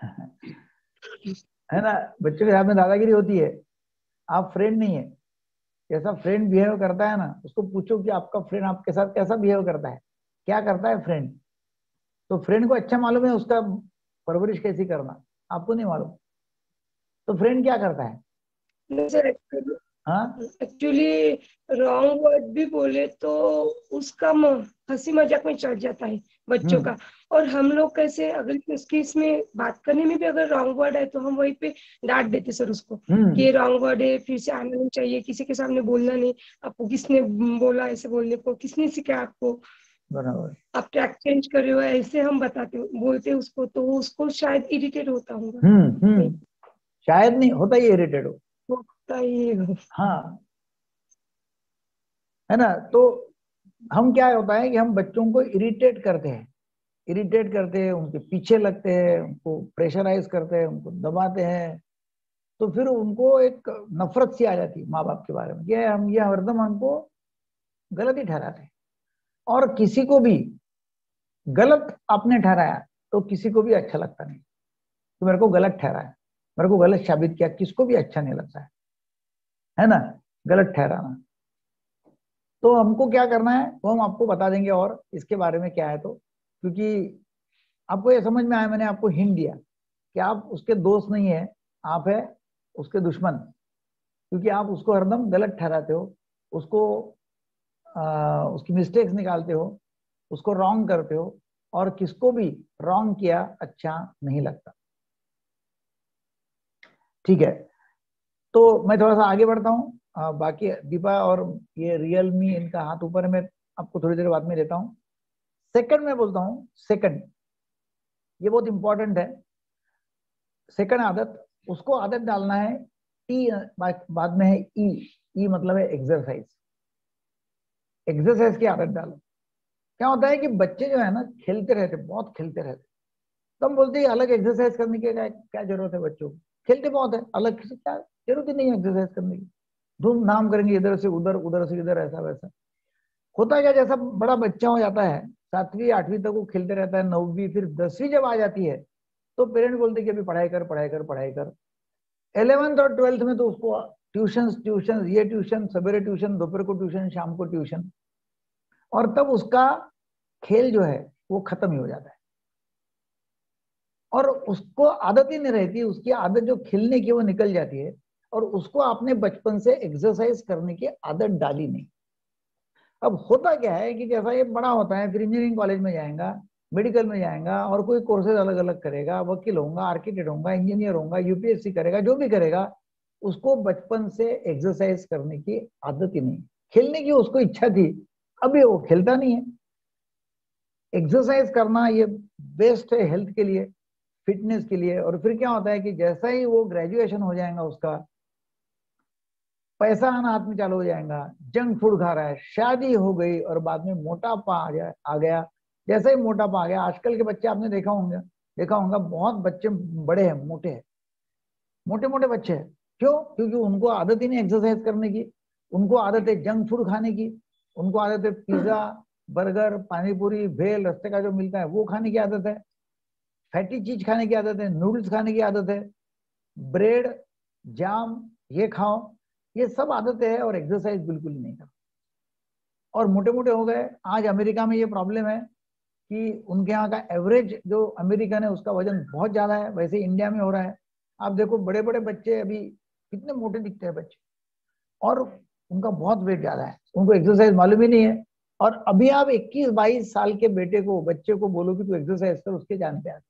है ना, बच्चे के साथ में दादागिरी होती है, आप फ्रेंड नहीं है। जैसा फ्रेंड बिहेव करता है ना, उसको पूछो कि आपका फ्रेंड आपके साथ कैसा बिहेव करता है, क्या करता है फ्रेंड। तो फ्रेंड को अच्छा मालूम है उसका परवरिश कैसी करना, आपको नहीं मालूम। तो फ्रेंड क्या करता है? नहीं सर। हाँ एक्चुअली रॉन्ग वर्ड भी बोले तो उसका म- हंसी मजाक में चढ़ जाता है बच्चों हम्म का। और हम लोग कैसे अगर उसकी इसमें बात करने में भी अगर रॉन्ग वर्ड है तो हम वहीं पे डांट देते सर उसको कि ये हम्म रॉन्ग वर्ड है, फिर से आना नहीं चाहिए, किसी के सामने बोलना नहीं। आपको किसने बोला ऐसे बोलने को, किसने सिखाया आपको, बराबर। आप ट्रैक चेंज कर रहे हो, ऐसे हम बताते बोलते उसको तो वो उसको शायद इरिटेट होता होगा। हम्म हम्म शायद नहीं होता, ही इरिटेट हो। होता ही है। हाँ है ना। तो हम क्या होता है कि हम बच्चों को इरिटेट करते हैं, इरिटेट करते हैं, उनके पीछे लगते हैं, उनको प्रेशराइज करते हैं, उनको दबाते हैं। तो फिर उनको एक नफरत सी आ जाती है माँ बाप के बारे में, कि हम ये हरदम हमको गलत ही ठहराते हैं। और किसी को भी गलत आपने ठहराया तो किसी को भी अच्छा लगता नहीं, तो मेरे को गलत ठहराया, मेरे को गलत साबित किया, किसको भी अच्छा नहीं लगता है है ना, गलत ठहराना। तो हमको क्या करना है वो हम आपको बता देंगे और इसके बारे में क्या है। तो क्योंकि आपको ये समझ में आया, मैंने आपको हिंट दिया कि आप उसके दोस्त नहीं है, आप है उसके दुश्मन। क्योंकि आप उसको हरदम गलत ठहराते हो, उसको आ, उसकी मिस्टेक्स निकालते हो, उसको रॉन्ग करते हो, और किसको भी रॉन्ग किया अच्छा नहीं लगता। ठीक है, तो मैं थोड़ा सा आगे बढ़ता हूँ। बाकी दीपा और ये रियलमी, इनका हाथ ऊपर है, मैं आपको थोड़ी देर बाद में देता हूँ। सेकंड में बोलता हूँ, सेकंड ये बहुत इंपॉर्टेंट है। सेकंड आदत, उसको आदत डालना है टी, बाद में है ई। ई मतलब है एक्सरसाइज। एक्सरसाइज की आदत डालो। क्या होता है कि बच्चे जो है ना खेलते रहते, बहुत खेलते रहते। तो हम बोलते हैं अलग एक्सरसाइज करने की क्या, क्या जरूरत है बच्चों को, खेलते बहुत है, अलग से क्या जरूरत ही नहीं है एक्सरसाइज करने की। धूमधाम करेंगे इधर से उधर, उधर से इधर, ऐसा वैसा। होता क्या, जैसा बड़ा बच्चा हो जाता है, सातवीं आठवीं तक वो खेलते रहता है, नौवीं फिर दसवीं जब आ जाती है तो पेरेंट्स बोलते कि अभी पढ़ाई कर पढ़ाई कर पढ़ाई कर। इलेवेंथ और ट्वेल्थ में तो उसको ट्यूशन ट्यूशन ये ट्यूशन, सवेरे ट्यूशन, दोपहर को ट्यूशन, शाम को ट्यूशन, और तब उसका खेल जो है वो खत्म ही हो जाता है। और उसको आदत ही नहीं रहती, उसकी आदत जो खेलने की वो निकल जाती है, और उसको आपने बचपन से एक्सरसाइज करने की आदत डाली नहीं। अब होता क्या है कि जैसा ये बड़ा होता है, फिर इंजीनियरिंग कॉलेज में जाएगा, मेडिकल में जाएगा, और कोई कोर्सेज अलग अलग करेगा, वकील होगा, आर्किटेक्ट होगा, इंजीनियर होगा, यूपीएससी करेगा, जो भी करेगा, उसको बचपन से एक्सरसाइज करने की आदत ही नहीं। खेलने की उसको इच्छा थी, अभी वो खेलता नहीं है। एक्सरसाइज करना ये बेस्ट है हेल्थ के लिए, फिटनेस के लिए। और फिर क्या होता है कि जैसा ही वो ग्रेजुएशन हो जाएगा, उसका पैसा आना हाथ में चालू हो जाएगा, जंक फूड खा रहा है, शादी हो गई, और बाद में मोटापा आ जाए आ गया। जैसे ही मोटापा आ गया, आजकल के बच्चे आपने देखा होंगे, देखा होगा बहुत बच्चे बड़े हैं, मोटे हैं, मोटे मोटे बच्चे हैं। क्यों? क्योंकि उनको आदत ही नहीं एक्सरसाइज करने की, उनको आदत है जंक फूड खाने की, उनको आदत है पिज्जा, बर्गर, पानी पूरी, भेल, रास्ते का जो मिलता है वो खाने की आदत है, फैटी चीज खाने की आदत है, नूडल्स खाने की आदत है, ब्रेड, जाम, ये खाओ, ये सब आदतें है, और एक्सरसाइज बिल्कुल ही नहीं करते, और मोटे मोटे हो गए। आज अमेरिका में ये प्रॉब्लम है कि उनके यहाँ का एवरेज जो अमेरिकन है उसका वजन बहुत ज्यादा है, वैसे इंडिया में हो रहा है। आप देखो बड़े बड़े बच्चे अभी कितने मोटे दिखते हैं बच्चे, और उनका बहुत वेट ज्यादा है, उनको एक्सरसाइज मालूम ही नहीं है। और अभी आप इक्कीस बाईस साल के बेटे को, बच्चे को बोलो कि तू एक्सरसाइज कर, उसके जान पे आते।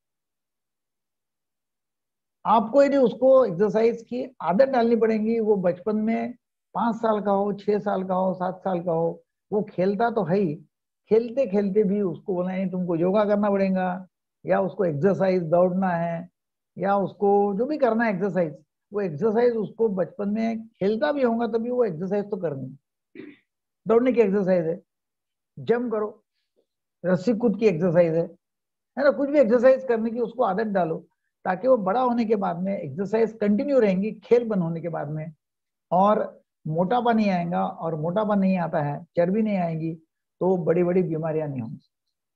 आपको यदि उसको एक्सरसाइज की आदत डालनी पड़ेगी, वो बचपन में पांच साल का हो, छह साल का हो, सात साल का हो, वो खेलता तो है ही, खेलते खेलते भी उसको बोलना है तुमको योगा करना पड़ेगा, या उसको एक्सरसाइज दौड़ना है, या उसको जो भी करना है एक्सरसाइज, वो एक्सरसाइज उसको बचपन में खेलता भी होगा तभी वो एक्सरसाइज तो करनी है। दौड़ने की एक्सरसाइज है, जंप करो, रस्सी कूद की एक्सरसाइज है है ना, कुछ भी एक्सरसाइज करने की उसको आदत डालो, ताकि वो बड़ा होने के बाद में एक्सरसाइज कंटिन्यू रहेंगी, खेल बंद होने के बाद में, और मोटापा नहीं आएगा, और मोटापा नहीं आता है, चर्बी नहीं आएगी, तो बड़ी बड़ी बीमारियां नहीं होंगी।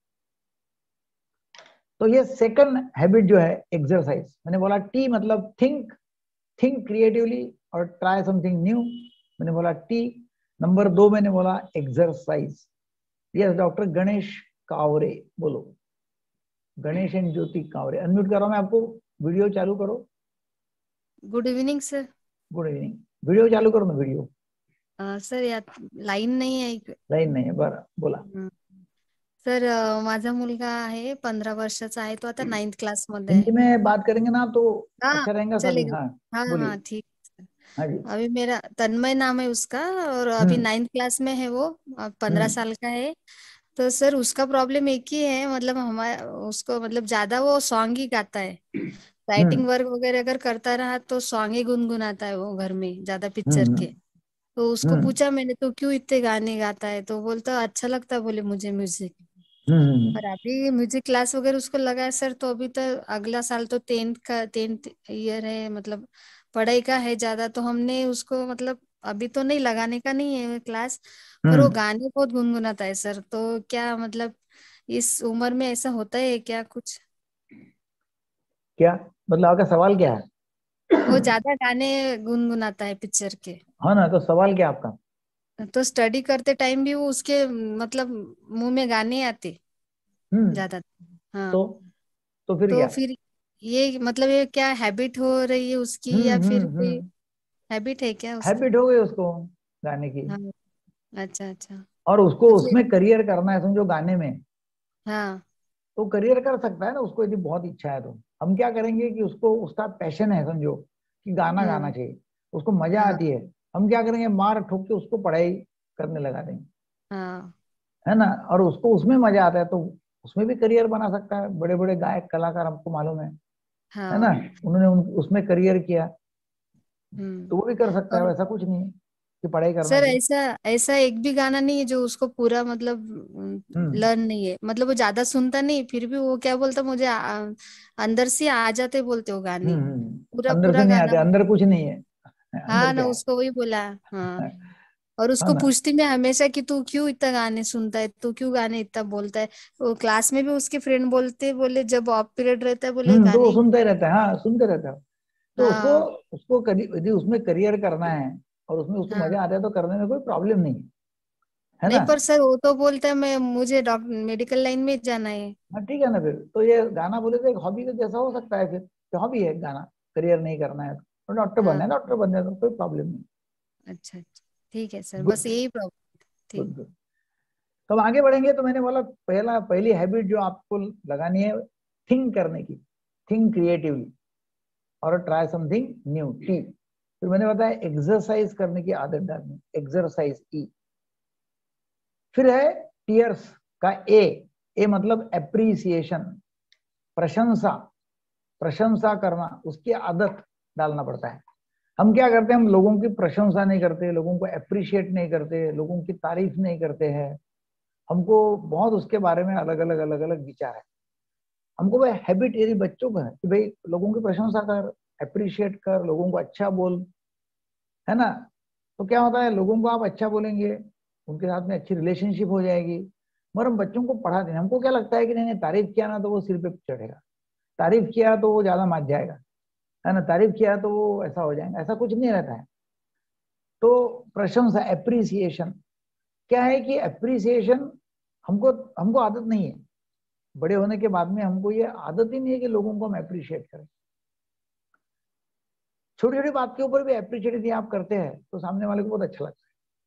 तो ये सेकंड हैबिट जो है एक्सरसाइज, मैंने बोला टी मतलब थिंक, थिंक क्रिएटिवली और ट्राई समथिंग न्यू, मैंने बोला टी। नंबर दो मैंने बोला exercise. Yes doctor Ganesh Kaware, बोलो। गणेश एंड ज्योति कावरे, अनम्यूट कर रहा हूं मैं आपको, वीडियो चालू करो। Good evening sir. Good evening, video चालू करो ना, वीडियो। सर यात लाईन नाही आहे. लाईन नाही आहे, बरं बोला. सर माझा मुलगा आहे, पंधरा वर्षाचा आहे, तो आता नाइन्थ क्लास मध्ये हिंदी आहे. में बात करेंगे ना तो हाँ अच्छा रहेगा सभी। चलेगा। हाँ हाँ बोलिए। हाँ ठीक है सर। हाँ जी। अभी मेरा तन्मय नाम है उसका, और अभी हम्म नाइन्थ क्लास में है वो, पंद्रह हम्म साल का है। तो सर उसका प्रॉब्लम एक ही है, मतलब हमारा उसको मतलब ज्यादा वो सॉन्ग ही गाता है। राइटिंग हम्म वर्क वगैरह अगर करता रहा तो सॉन्ग ही गुनगुनाता है वो घर में, ज्यादा पिक्चर हम्म के। तो उसको हम्म पूछा मैंने, तो क्यों इतने गाने गाता है? तो बोलता अच्छा लगता है बोले मुझे म्यूजिक। हम्म और अभी म्यूजिक क्लास वगैरह उसको लगा है सर, तो अभी तो अगला साल तो टेंथ का टेंथ ईयर है, मतलब पढ़ाई का है ज्यादा, तो हमने उसको मतलब अभी तो नहीं लगाने का नहीं है क्लास। पर वो हम्म गाने बहुत गुनगुनाता है सर, तो क्या मतलब इस उम्र में ऐसा होता है क्या कुछ? क्या मतलब आपका सवाल क्या है? वो ज्यादा गाने गुनगुनाता है पिक्चर के। हाँ ना, तो सवाल क्या है आपका? तो स्टडी करते टाइम भी वो उसके मतलब मुंह में गाने आते हम्म ज्यादा। हाँ। तो तो फिर तो क्या? फिर ये मतलब ये क्या हैबिट हो रही है उसकी, हम्म या फिर हम्म कोई हम्म हैबिट है क्या उसकी? हैबिट हो गई उसको गाने की, हाँ। अच्छा अच्छा। और उसको तो फिर उसमें करियर करना है, समझो गाने में, हाँ तो करियर कर सकता है ना उसको, यदि बहुत इच्छा है तो। हम क्या करेंगे कि उसको, उसका पैशन है समझो कि गाना गाना हम्म चाहिए, उसको मजा हाँ आती है, हम क्या करेंगे मार ठोक के उसको पढ़ाई करने लगा देंगे, हाँ है ना, और उसको उसमें मजा आता है तो उसमें भी करियर बना सकता है। बड़े बड़े गायक कलाकार हमको मालूम है है ना, हाँ। उन्होंने उन, उसमें करियर किया, हम्म। तो वो भी कर सकता है, और वैसा कुछ नहीं है कि पढ़ाई करना सर चाहिए। ऐसा ऐसा एक भी गाना नहीं है जो उसको पूरा मतलब हम्म लर्न नहीं है, मतलब वो ज्यादा सुनता नहीं, फिर भी वो क्या बोलता मुझे आ, अंदर से आ जाते बोलते वो गाने, हम्म हम्म। पूरा अंदर से पूरा नहीं गाना। आते, अंदर कुछ नहीं है, हाँ अंदर ना, क्या उसको वही बोला। हाँ। है। और है उसको ना। पूछती मैं हमेशा कि तू क्यों इतना गाने सुनता है, तू क्यों गाने इतना बोलता है? वो क्लास में भी उसके फ्रेंड बोलते, बोले जब ऑफ पीरियड रहता है बोले हम्म तो वो गाने। सुनता ही रहता है, हाँ सुनते रहता है। तो उसको हाँ उसको करी- यदि उसमें करियर करना है और उसमें उसको हाँ। मजा आता है तो करने में कोई प्रॉब्लम नहीं है, है नहीं ना। पर सर वो तो बोलता है मैं मुझे डॉक्टर मेडिकल लाइन में जाना है। हाँ ठीक है ना, फिर तो ये गाना बोले तो एक हॉबी के जैसा हो सकता है, फिर हॉबी है गाना, करियर नहीं करना है तो डॉक्टर बनना हाँ। है, डॉक्टर बनने तो कोई प्रॉब्लम नहीं। अच्छा अच्छा ठीक है सर, बस गुड यही प्रॉब्लम। ठीक। Good good. तो अब आगे बढ़ेंगे, तो मैंने बोला पहला पहली हैबिट जो आपको लगानी है, थिंक करने की, थिंक क्रिएटिवली और ट्राई समथिंग न्यू, टी। फिर मैंने बताया एक्सरसाइज करने की आदत डालनी, एक्सरसाइज ई। फिर है टीयर्स का ए, ए मतलब एप्रिसिएशन, प्रशंसा, प्रशंसा करना, उसकी आदत डालना पड़ता है। हम क्या करते हैं, हम लोगों की प्रशंसा नहीं करते, लोगों को अप्रिशिएट नहीं करते, लोगों की तारीफ नहीं करते हैं। हमको बहुत उसके बारे में अलग अलग अलग अलग विचार है। हमको वह हैबिट यदि बच्चों का है कि भाई लोगों की प्रशंसा कर, अप्रिशिएट कर, लोगों को अच्छा बोल, है ना, तो क्या होता है, लोगों को आप अच्छा बोलेंगे, उनके साथ में अच्छी रिलेशनशिप हो जाएगी। मगर हम बच्चों को पढ़ाते हैं, हमको क्या लगता है कि नहीं नहीं तारीफ किया ना तो वो सिर पे चढ़ेगा, तारीफ किया तो वो ज्यादा मान जाएगा, है ना, तारीफ किया तो वो ऐसा हो जाएगा, ऐसा कुछ नहीं रहता है। तो प्रशंसा, एप्रिसिएशन क्या है कि एप्रिसिएशन हमको हमको आदत नहीं है, बड़े होने के बाद में हमको ये आदत ही नहीं है कि लोगों को हम अप्रिशिएट करें। छोटी छोटी बात के ऊपर भी अप्रिशिएट यदि आप करते हैं तो सामने वाले को बहुत अच्छा लगता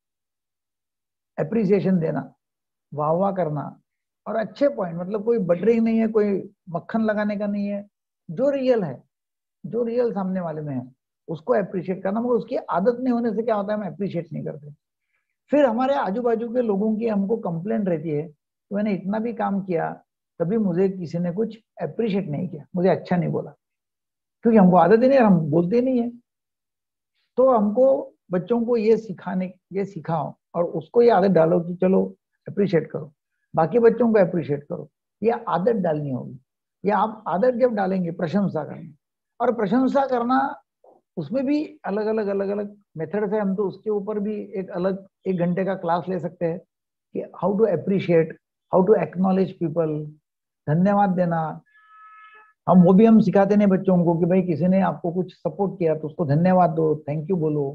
है। अप्रिसिएशन देना, वाह वाह करना, और अच्छे पॉइंट, मतलब कोई बटरिंग नहीं है, कोई मक्खन लगाने का नहीं है, जो रियल है, जो रियल सामने वाले में है उसको अप्रिशिएट करना। मगर उसकी आदत नहीं होने से क्या होता है, हम अप्रिशिएट नहीं करते। फिर हमारे आजू बाजू के लोगों की हमको कंप्लेंट रहती है कि मैंने इतना भी काम किया तभी मुझे किसी ने कुछ अप्रिशिएट नहीं किया, मुझे अच्छा नहीं बोला, क्योंकि हमको आदत ही नहीं, हम बोलते नहीं है। तो हमको बच्चों को ये सिखाने ये सिखाओ और उसको ये आदत डालो कि चलो अप्रिशिएट करो, बाकी बच्चों को अप्रिशिएट करो। ये आदत डालनी होगी। ये आप आदत जब डालेंगे प्रशंसा करना, और प्रशंसा करना उसमें भी अलग अलग अलग अलग मेथड है। हम तो उसके ऊपर भी एक अलग एक घंटे का क्लास ले सकते हैं कि how to appreciate, how to acknowledge people, धन्यवाद देना। हम वो भी हम सिखाते नहीं बच्चों को कि भाई किसी ने आपको कुछ सपोर्ट किया तो उसको धन्यवाद दो, थैंक यू बोलो।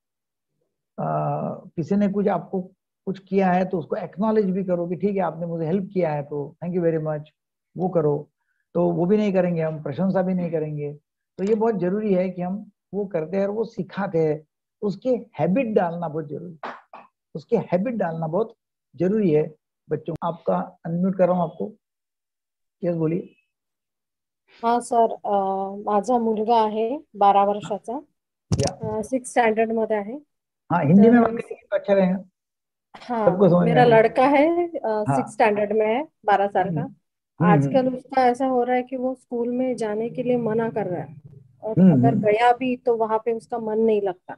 आ, किसी ने कुछ आपको कुछ किया है तो उसको एक्नॉलेज भी करो कि ठीक है आपने मुझे हेल्प किया है तो थैंक यू वेरी मच, वो करो। तो वो भी नहीं करेंगे हम, प्रशंसा भी नहीं करेंगे। तो ये बहुत जरूरी है कि हम वो करते हैं और वो सिखाते हैं। उसके हैबिट डालना बहुत जरूरी है, उसके हैबिट डालना बहुत जरूरी है बच्चों। आपका अनम्यूट कर रहा हूँ आपको, यस बोलिए। हा सर, अं, माझा मुलगा आहे बारा वर्षाचा, या सिक्स स्टँडर्ड मध्ये आहे. हाँ, हिंदी में बात तर करेंगे तो अच्छा रहेगा, हाँ, सबको समझ में मेरा आएगा। लड़का है, हाँ। सिक्स स्टैंडर्ड में है, बारह साल हम्म का. हम्म आजकल उसका ऐसा हो रहा है कि वो स्कूल में जाने के लिए मना कर रहा है, और हम्म अगर हम्म गया भी तो वहां पे उसका मन नहीं लगता.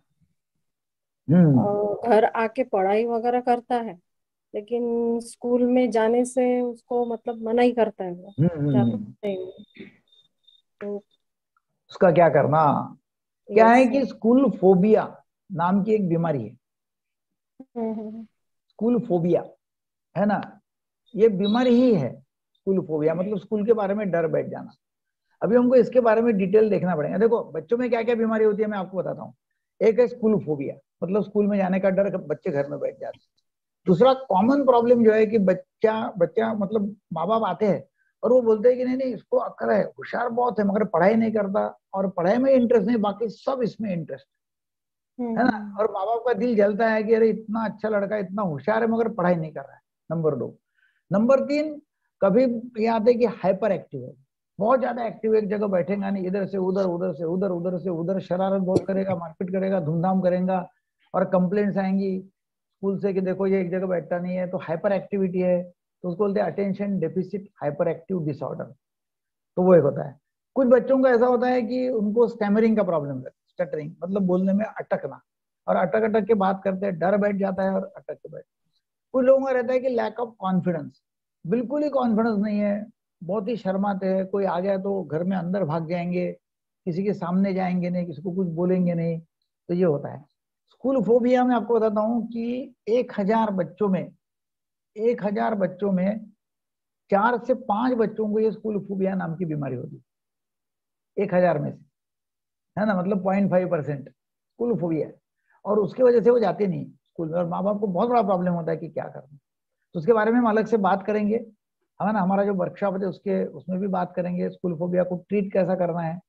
हम्म और घर आके पढ़ाई वगैरह करता है, लेकिन स्कूल में जाने से उसको मतलब मना ही करता है, वो हम्म हम्म, जाता हम्म। नहीं. तो उसका क्या करना, क्या यस है सर. कि स्कूल फोबिया नाम की एक बीमारी है। हम्म हम्म स्कूल फोबिया है ना, ये बीमारी ही है। स्कूल फोबिया मतलब स्कूल के बारे में डर बैठ जाना। अभी हमको इसके बारे में डिटेल देखना पड़ेगा। देखो बच्चों में क्या क्या बीमारी होती है मैं आपको बताता हूँ। एक है स्कूल फोबिया, मतलब स्कूल में जाने का डर, बच्चे घर में बैठ जाते हैं। दूसरा कॉमन प्रॉब्लम जो है कि बच्चा बच्चा मतलब माँ बाप आते हैं और वो बोलते हैं कि नहीं नहीं इसको अक्ल है, होशियार बहुत है, मगर पढ़ाई नहीं करता, और पढ़ाई में इंटरेस्ट नहीं, बाकी सब इसमें इंटरेस्ट है ना। हम्म और माँ बाप का दिल जलता है कि अरे इतना अच्छा लड़का, इतना होशियार है, मगर पढ़ाई नहीं कर रहा है। नंबर दो। नंबर तीन, कभी ये आते कि हाइपर एक्टिव है, बहुत ज्यादा एक्टिव, एक जगह बैठेगा नहीं, इधर से उधर, उधर से उधर, उधर से उधर, शरारत बहुत करेगा, मारपीट करेगा, धूमधाम करेगा, और कंप्लेंट्स आएंगी स्कूल से कि देखो ये एक जगह बैठता नहीं है। तो हाइपर एक्टिविटी है, तो उसको बोलते हैं attention deficit hyperactive disorder. तो वो एक होता है। कुछ बच्चों का ऐसा होता है कि उनको स्टैमरिंग का प्रॉब्लम है, स्टटरिंग मतलब बोलने में अटकना, और अटक अटक के बात करते हैं, डर बैठ जाता है और अटक के बैठ। कुछ लोगों का रहता है कि लैक ऑफ कॉन्फिडेंस, बिल्कुल ही कॉन्फिडेंस नहीं है, बहुत ही शर्माते हैं, कोई आ गया तो घर में अंदर भाग जाएंगे, किसी के सामने जाएंगे नहीं, किसी को कुछ बोलेंगे नहीं। तो ये होता है स्कूल फोबिया। मैं आपको बताता हूँ कि एक हजार बच्चों में एक हजार बच्चों में चार से पांच बच्चों को ये स्कूल फोबिया नाम की बीमारी होती है, एक हजार में से, है ना, मतलब point five percent school phobia है। और उसकी वजह से वो जाते नहीं स्कूल में, और माँ बाप को बहुत बड़ा प्रॉब्लम होता है कि क्या करना। तो उसके बारे में हम अलग से बात करेंगे, है ना, हमारा जो वर्कशॉप है उसके उसमें भी बात करेंगे स्कूल फोबिया को ट्रीट कैसा करना है।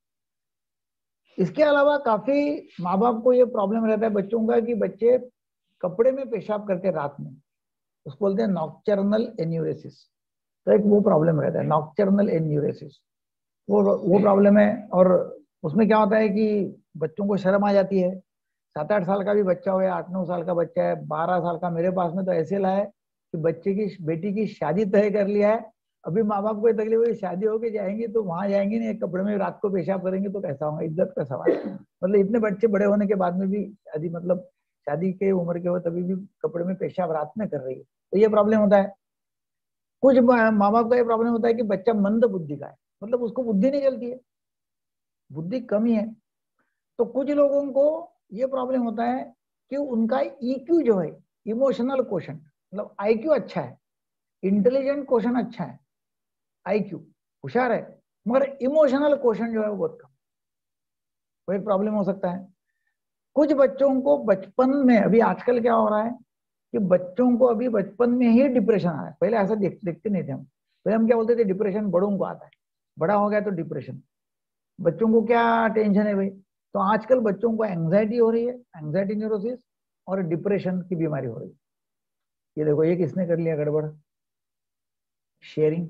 इसके अलावा काफी माँ बाप को ये प्रॉब्लम रहता है बच्चों का कि बच्चे कपड़े में पेशाब करते रात में, उसको बोलते हैं नॉक्टर्नल एन्यूरेसिस। तो एक वो प्रॉब्लम रहता है नॉक्टर्नल एन्यूरेसिस, वो वो प्रॉब्लम है। और उसमें क्या होता है कि बच्चों को शर्म आ जाती है। सात आठ साल का भी बच्चा हो या आठ नौ साल का बच्चा है, बारह साल का, मेरे पास में तो ऐसे लाए कि बच्चे की बेटी की शादी तय कर लिया है, अभी माँ बाप को ये तकलीफ है शादी होके जाएंगे तो वहां जाएंगे नहीं, एक कपड़े में रात को पेशाब करेंगे तो कैसा होगा, इज्जत का सवाल। मतलब इतने बच्चे बड़े होने के बाद में भी शादी मतलब शादी के उम्र के हो तभी भी कपड़े में पेशाब रात में कर रही है, तो ये प्रॉब्लम होता है। कुछ माँ बाप का ये प्रॉब्लम होता है कि बच्चा मंद बुद्धि का है, मतलब उसको बुद्धि नहीं चलती है, बुद्धि कमी है। तो कुछ लोगों को ये प्रॉब्लम होता है कि उनका ईक्यू जो है, इमोशनल क्वोशंट, मतलब आईक्यू अच्छा है, इंटेलिजेंट क्वोशंट अच्छा है, आईक्यू होशियार है, मगर इमोशनल क्वोशंट जो है वो बहुत कम, वो एक प्रॉब्लम हो सकता है। कुछ बच्चों को बचपन में, अभी आजकल क्या हो रहा है कि बच्चों को अभी बचपन में ही डिप्रेशन आ रहा है, पहले ऐसा देख, देखते नहीं थे हम। तो हम क्या बोलते थे, डिप्रेशन बड़ों को आता है, बड़ा हो गया तो डिप्रेशन। बच्चों को क्या टेंशन है भाई, तो आजकल बच्चों को एंजाइटी हो रही है, एंजाइटी न्यूरोसिस और डिप्रेशन की बीमारी हो रही है। ये देखो ये किसने कर लिया गड़बड़, शेयरिंग।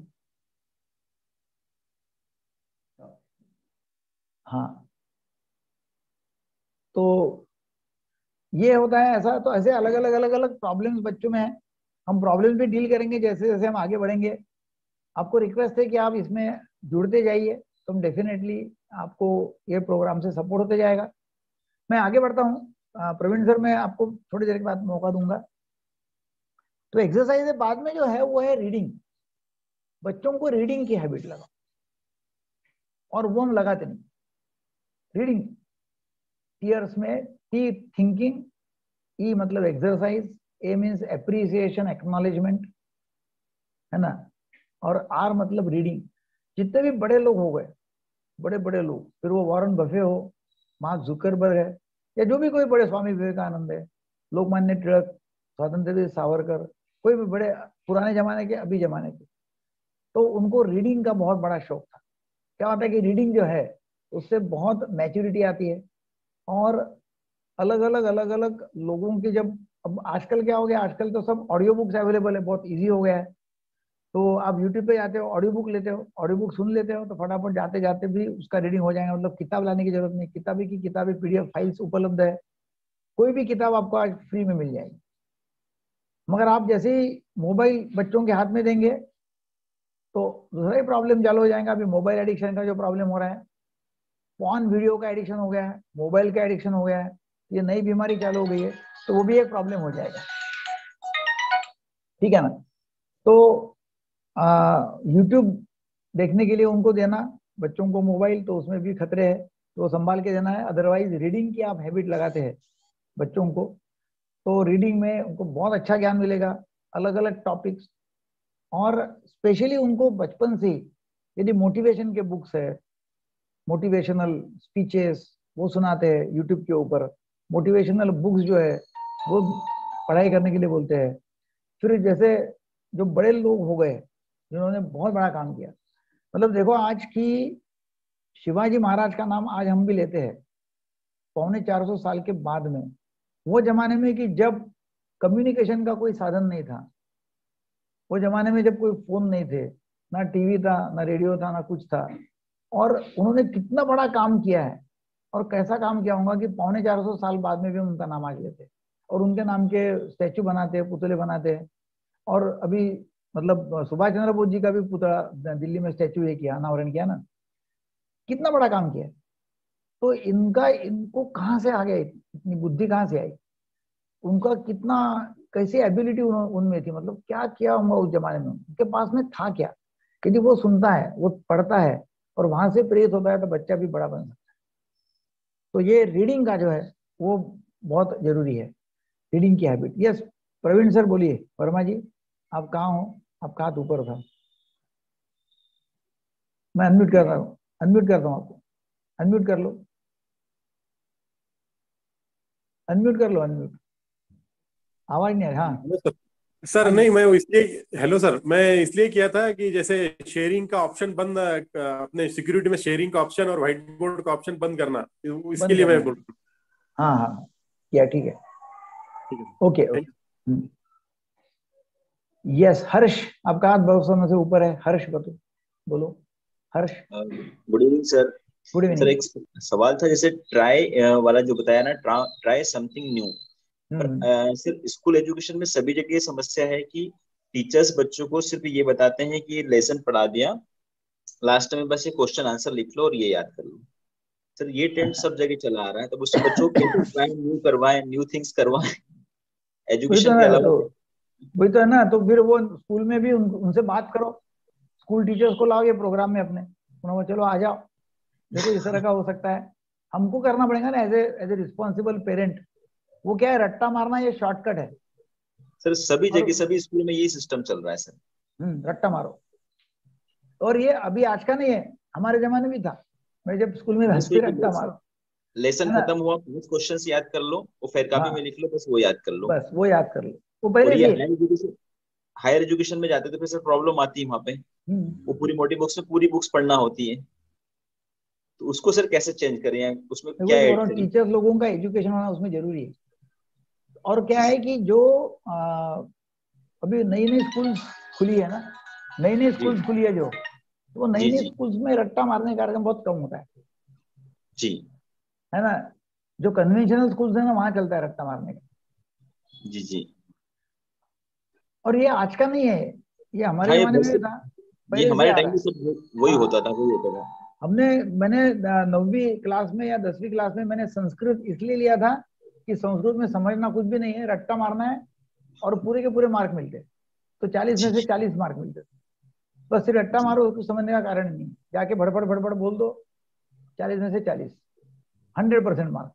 हाँ, तो ये होता है ऐसा। तो ऐसे अलग अलग अलग अलग प्रॉब्लम्स बच्चों में है। हम प्रॉब्लम्स भी डील करेंगे जैसे जैसे हम आगे बढ़ेंगे। आपको रिक्वेस्ट है कि आप इसमें जुड़ते जाइए, तो हम डेफिनेटली आपको ये प्रोग्राम से सपोर्ट होते जाएगा। मैं आगे बढ़ता हूँ। प्रवीण सर, मैं आपको थोड़ी देर के बाद मौका दूंगा। तो एक्सरसाइज के बाद में जो है वो है रीडिंग। बच्चों को रीडिंग की हैबिट लगाओ, और वो हम लगाते नहीं। रीडिंग टीयर्स में टी थिंकिंग, ई मतलब exercise, A means appreciation acknowledgement, है ना, और आर मतलब रीडिंग। जितने भी बड़े लोग हो गए, बड़े बड़े लोग, फिर वो वॉरेन बफे हो, मार्क जुकरबर्ग है, या जो भी कोई बड़े, स्वामी विवेकानंद है, लोकमान्य तिलक, स्वतंत्र देव सावरकर, कोई भी बड़े पुराने जमाने के, अभी जमाने के, तो उनको रीडिंग का बहुत बड़ा शौक था। क्या होता है कि रीडिंग जो है उससे बहुत मैच्योरिटी आती है। और अलग अलग अलग अलग लोगों की, जब अब आजकल क्या हो गया, आजकल तो सब ऑडियो बुक्स अवेलेबल है, बहुत इजी हो गया है। तो आप यूट्यूब पे जाते हो, ऑडियो बुक लेते हो, ऑडियो बुक सुन लेते हो, तो फटाफट जाते जाते भी उसका रीडिंग हो जाएगा। मतलब किताब लाने की जरूरत नहीं, किताबी की किताबें पीडीएफ फाइल्स उपलब्ध है, कोई भी किताब आपको आज फ्री में मिल जाएगी। मगर आप जैसे ही मोबाइल बच्चों के हाथ में देंगे तो दूसरा ही प्रॉब्लम चालू हो जाएगा। अभी मोबाइल एडिक्शन का जो प्रॉब्लम हो रहा है, पॉर्न वीडियो का एडिक्शन हो गया है, मोबाइल का एडिक्शन हो गया है, ये नई बीमारी चालू हो गई है, तो वो भी एक प्रॉब्लम हो जाएगा। ठीक है ना। तो यूट्यूब देखने के लिए उनको देना बच्चों को मोबाइल, तो उसमें भी खतरे है, तो संभाल के देना है। अदरवाइज रीडिंग की आप हैबिट लगाते हैं बच्चों को, तो रीडिंग में उनको बहुत अच्छा ज्ञान मिलेगा, अलग अलग टॉपिक्स। और स्पेशली उनको बचपन से यदि मोटिवेशन के बुक्स है, मोटिवेशनल स्पीचेस वो सुनाते हैं यूट्यूब के ऊपर, मोटिवेशनल बुक्स जो है वो पढ़ाई करने के लिए बोलते हैं। फिर जैसे जो बड़े लोग हो गए जिन्होंने बहुत बड़ा काम किया, मतलब देखो आज की शिवाजी महाराज का नाम आज हम भी लेते हैं पौने चार सौ साल के बाद में। वो जमाने में कि जब कम्युनिकेशन का कोई साधन नहीं था, वो जमाने में जब कोई फोन नहीं थे, ना टीवी था, ना रेडियो था, ना कुछ था, और उन्होंने कितना बड़ा काम किया है। और कैसा काम किया होगा कि पौने चार सौ साल बाद में भी उनका नाम आज लेते और उनके नाम के स्टैचू बनाते हैं, पुतले बनाते हैं। और अभी मतलब सुभाष चंद्र बोस जी का भी पुतला दिल्ली में स्टैचू ये किया, अनावरण किया ना, कितना बड़ा काम किया। तो इनका इनको कहाँ से आ गया, इतनी बुद्धि कहाँ से आई, उनका कितना कैसी एबिलिटी उनमें थी, मतलब क्या किया होगा उस जमाने में, उनके पास में था क्या। यदि वो सुनता है, वो पढ़ता है और वहां से प्रेरित होता है, तो बच्चा भी बड़ा बन सकता है। तो ये रीडिंग का जो है वो बहुत जरूरी है, रीडिंग की हैबिट। यस प्रवीण सर बोलिए। वर्मा जी आप कहाँ हो, आपका हाथ ऊपर था, मैं अनम्यूट कर रहा हूँ, अनम्यूट करता हूँ आपको, अनम्यूट कर लो, अनम्यूट कर लो, अनम्यूट, आवाज नहीं आ रही। हाँ सर, नहीं मैं इसलिए, हेलो सर, मैं इसलिए किया था कि जैसे शेयरिंग का ऑप्शन बंद, अपने सिक्योरिटी में शेयरिंग का ऑप्शन और व्हाइट बोर्ड का ऑप्शन बंद करना, इसके लिए मैं बोल रहा हूँ। हाँ हाँ क्या, ठीक है, ओके ओके। यस हर्ष, आपका हाथ बहुत समय से ऊपर है। हर्ष बतो बोलो, Harsh. Good evening sir. Good evening sir एक सवाल था, जैसे ट्राई वाला जो बताया ना, ट्राई समथिंग न्यू। पर सिर्फ स्कूल एजुकेशन में सभी जगह समस्या है कि टीचर्स बच्चों को सिर्फ ये बताते हैं कि लेसन पढ़ा दिया, लास्ट में बस ये क्वेश्चन आंसर लिख लो और ये याद कर लो। सर ये ट्रेंड सब जगह चला आ रहा है, तो उससे बच्चों को कैसे ट्राई न्यू करवाएं, न्यू थिंग्स करवाएं एजुकेशन के अलावा। वही तो है ना, तो फिर वो स्कूल में भी उन, उनसे बात करो, स्कूल टीचर्स को लाओ ये प्रोग्राम में अपने, उन्होंने चलो आ जाओ, देखो इस तरह का हो सकता है। हमको करना पड़ेगा ना as a as a responsible parent. वो क्या है, रट्टा मारना ये शॉर्टकट है सर, सभी जगह सभी स्कूल में यही सिस्टम चल रहा है सर। हम्म रट्टा मारो। और ये अभी आज का नहीं है, हमारे जमाने में था, मैं जब स्कूल में रट्टा मारो, लेसन खत्म हुआ, पांच क्वेश्चंस याद कर लो, वो फिर कॉपी में लिख लो, बस वो याद कर लो, बस वो याद कर लो, वो पहले ये हायर एजुकेशन हायर एजुकेशन में जाते तो फिर सर प्रॉब्लम आती है वहां पे वो पूरी मोटी बुक्स में पूरी बुक्स पढ़ना होती है, तो उसको सर कैसे चेंज करें, उसमें क्या ऐड करें? टीचर्स लोगों का एजुकेशन होना उसमें जरूरी है। और क्या है कि जो आ, अभी नई नई स्कूल खुली है ना, नई नई स्कूल खुली है जो, तो वो नई नई स्कूल्स में रट्टा मारने का कार्यक्रम बहुत कम होता है जी, है ना। जो कन्वेंशनल स्कूल्स है ना, वहां चलता है रट्टा मारने का। जी जी। और ये आज का नहीं है, ये हमारे जमाने में था, ये हमारे टाइम में सब वही होता था, वही होता था। हमने मैंने नौवीं क्लास में या दसवीं क्लास में मैंने संस्कृत इसलिए लिया था कि संस्कृत में समझना कुछ भी नहीं है, रट्टा मारना है और पूरे के पूरे मार्क मिलते, तो चालीस में से चालीस मार्क मिलते। बस सिर्फ रट्टा मारो, कुछ समझने का कारण नहीं, जाके भड़बड़ भड़बड़ बोल दो, चालीस में से चालीस, हंड्रेड परसेंट मार्क्स।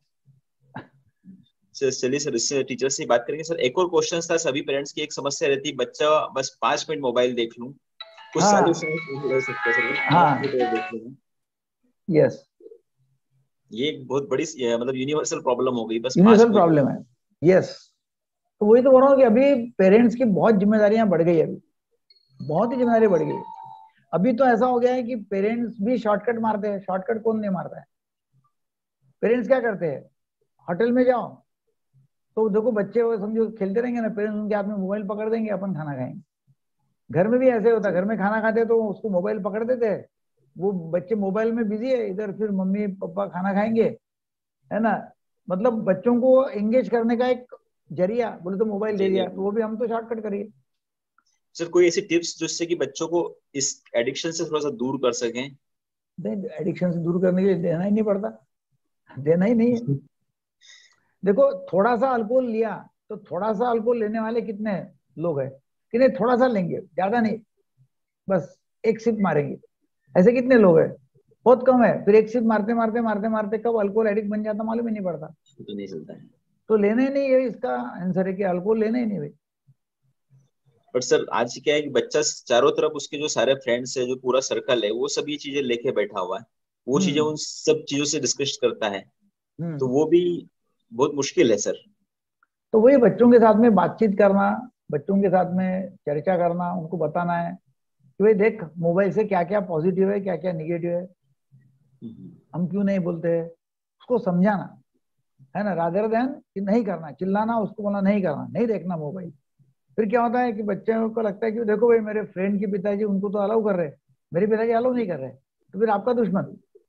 चलिए सर, इससे टीचर से बात करेंगे। सर एक और क्वेश्चन था, सभी पेरेंट्स की एक समस्या रहती है, बच्चा बस पांच मिनट मोबाइल देख लूं, कुछ हाँ, सालों से रह सकता है सर, हाँ, यस, ये एक बहुत बड़ी मतलब यूनिवर्सल प्रॉब्लम हो गई, बस यूनिवर्सल प्रॉब्लम है, यस। तो वही तो बोल रहा हूँ कि अभी पेरेंट्स की बहुत जिम्मेदारियां बढ़ गई, अभी बहुत ही जिम्मेदारी बढ़ गई। अभी तो ऐसा हो गया है कि पेरेंट्स भी शॉर्टकट मारते हैं। शॉर्टकट कौन नहीं मारता है? पेरेंट्स क्या करते हैं, होटल में जाओ तो देखो बच्चे वो समझो खेलते रहेंगे ना, पेरेंट्स उनके हाथ में मोबाइल पकड़ देंगे, अपन खाना खाएंगे। घर में भी ऐसे होता है, घर में खाना खाते तो उसको मोबाइल पकड़ देते, वो बच्चे मोबाइल में बिजी है, इधर फिर मम्मी पापा खाना खाएंगे, है ना। मतलब बच्चों को एंगेज करने का एक जरिया बोले तो मोबाइल दे दिया, तो वो भी हम तो शॉर्टकट करिए। सर कोई ऐसी टिप्स जिससे कि बच्चों को इस एडिक्शन से थोड़ा सा दूर कर सकें? एडिक्शन से दूर करने के लिए देना ही नहीं पड़ता, देना ही नहीं है। देखो थोड़ा सा अल्कोहल लिया तो थोड़ा सा अल्कोहल लेने वाले कितने लोग हैं कि नहीं, थोड़ा सा लेंगे, ज्यादा नहीं, बस एक सिप मारेंगे, ऐसे कितने लोग हैं? बहुत कम है। फिर एक सिप मारते मारते मारते मारते कब अल्कोहल एडिक्ट बन जाता मालूम ही नहीं पड़ता, तो नहीं चलता है। तो लेना ही नहीं है, इसका आंसर है कि अल्कोहल लेना ही नहीं भाई। पर सर आज क्या है कि बच्चा चारों तरफ उसके जो सारे फ्रेंड्स है, जो पूरा सर्कल है, वो सब ये चीजें लेके बैठा हुआ है, वो चीजें उन सब चीजों से डिस्कस करता है, तो वो भी बहुत मुश्किल है सर। तो वही बच्चों के साथ में बातचीत करना, बच्चों के साथ में चर्चा करना, उनको बताना है कि भाई देख मोबाइल से क्या क्या पॉजिटिव है, क्या क्या निगेटिव है, हम क्यों नहीं बोलते, उसको समझाना है ना, रादर देन कि नहीं करना, चिल्लाना, उसको बोलना नहीं करना, नहीं देखना मोबाइल। फिर क्या होता है कि बच्चे को लगता है कि देखो भाई मेरे फ्रेंड के पिताजी उनको तो अलाउ कर रहे, मेरे पिताजी अलाउ नहीं कर रहे, तो फिर आपका दुश्मन,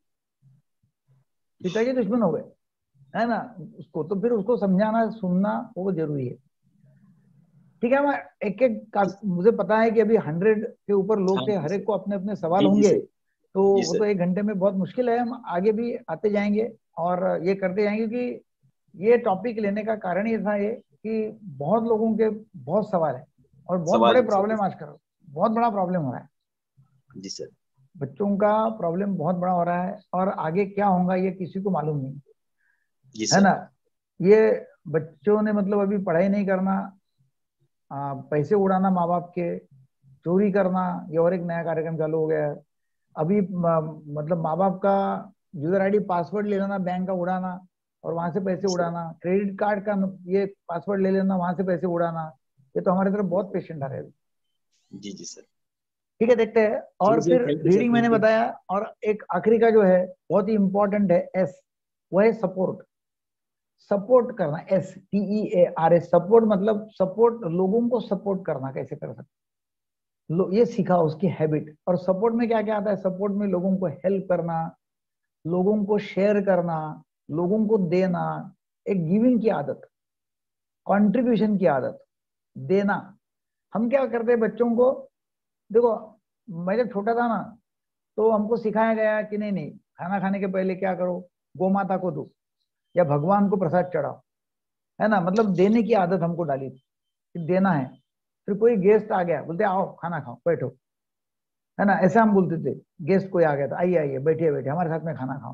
पिताजी दुश्मन हो गए, है ना उसको। तो फिर उसको समझाना, सुनना वो जरूरी है। ठीक है, मैं एक एक मुझे पता है कि अभी हंड्रेड के ऊपर लोग थे, हर एक को अपने अपने सवाल होंगे, तो वो तो एक घंटे में बहुत मुश्किल है। हम आगे भी आते जाएंगे और ये करते जाएंगे कि ये टॉपिक लेने का कारण ये था ये कि बहुत लोगों के बहुत सवाल है और बहुत बड़े प्रॉब्लम आजकल, बहुत बड़ा प्रॉब्लम हो रहा है जी सर, बच्चों का प्रॉब्लम बहुत बड़ा हो रहा है, और आगे क्या होगा ये किसी को मालूम नहीं जी है ना। ये बच्चों ने मतलब अभी पढ़ाई नहीं करना, आ, पैसे उड़ाना माँ बाप के, चोरी करना, ये और एक नया कार्यक्रम चालू हो गया है अभी। म, मतलब माँ बाप का यूजर आईडी पासवर्ड ले लेना, बैंक का उड़ाना और वहां से पैसे उड़ाना, क्रेडिट कार्ड का ये पासवर्ड ले लेना, वहां से पैसे उड़ाना, ये तो हमारे तरफ बहुत पेशेंट आ रहे हैं। जी जी सर, ठीक है, देखते हैं। और फिर रीडिंग मैंने बताया, और एक आखिरी का जो है बहुत ही इंपॉर्टेंट है, एस, वो है सपोर्ट। सपोर्ट करना, S T E A R S, support मतलब सपोर्ट, लोगों को सपोर्ट करना कैसे कर सकते, ये सीखा उसकी हैबिट। और सपोर्ट में क्या क्या आता है, सपोर्ट में लोगों को हेल्प करना, लोगों को शेयर करना, लोगों को देना, एक गिविंग की आदत, कंट्रीब्यूशन की आदत, देना। हम क्या करते हैं बच्चों को, देखो मैं जब छोटा था ना तो हमको सिखाया गया कि नहीं नहीं खाना खाने के पहले क्या करो, गौ माता को दो या भगवान को प्रसाद चढ़ाओ, है ना। मतलब देने की आदत हमको डाली थी कि देना है। फिर कोई गेस्ट आ गया, बोलते आओ खाना खाओ बैठो, है ना, ऐसा हम बोलते थे। गेस्ट कोई आ गया था, आइए आइए बैठिए बैठिए हमारे साथ में खाना खाओ।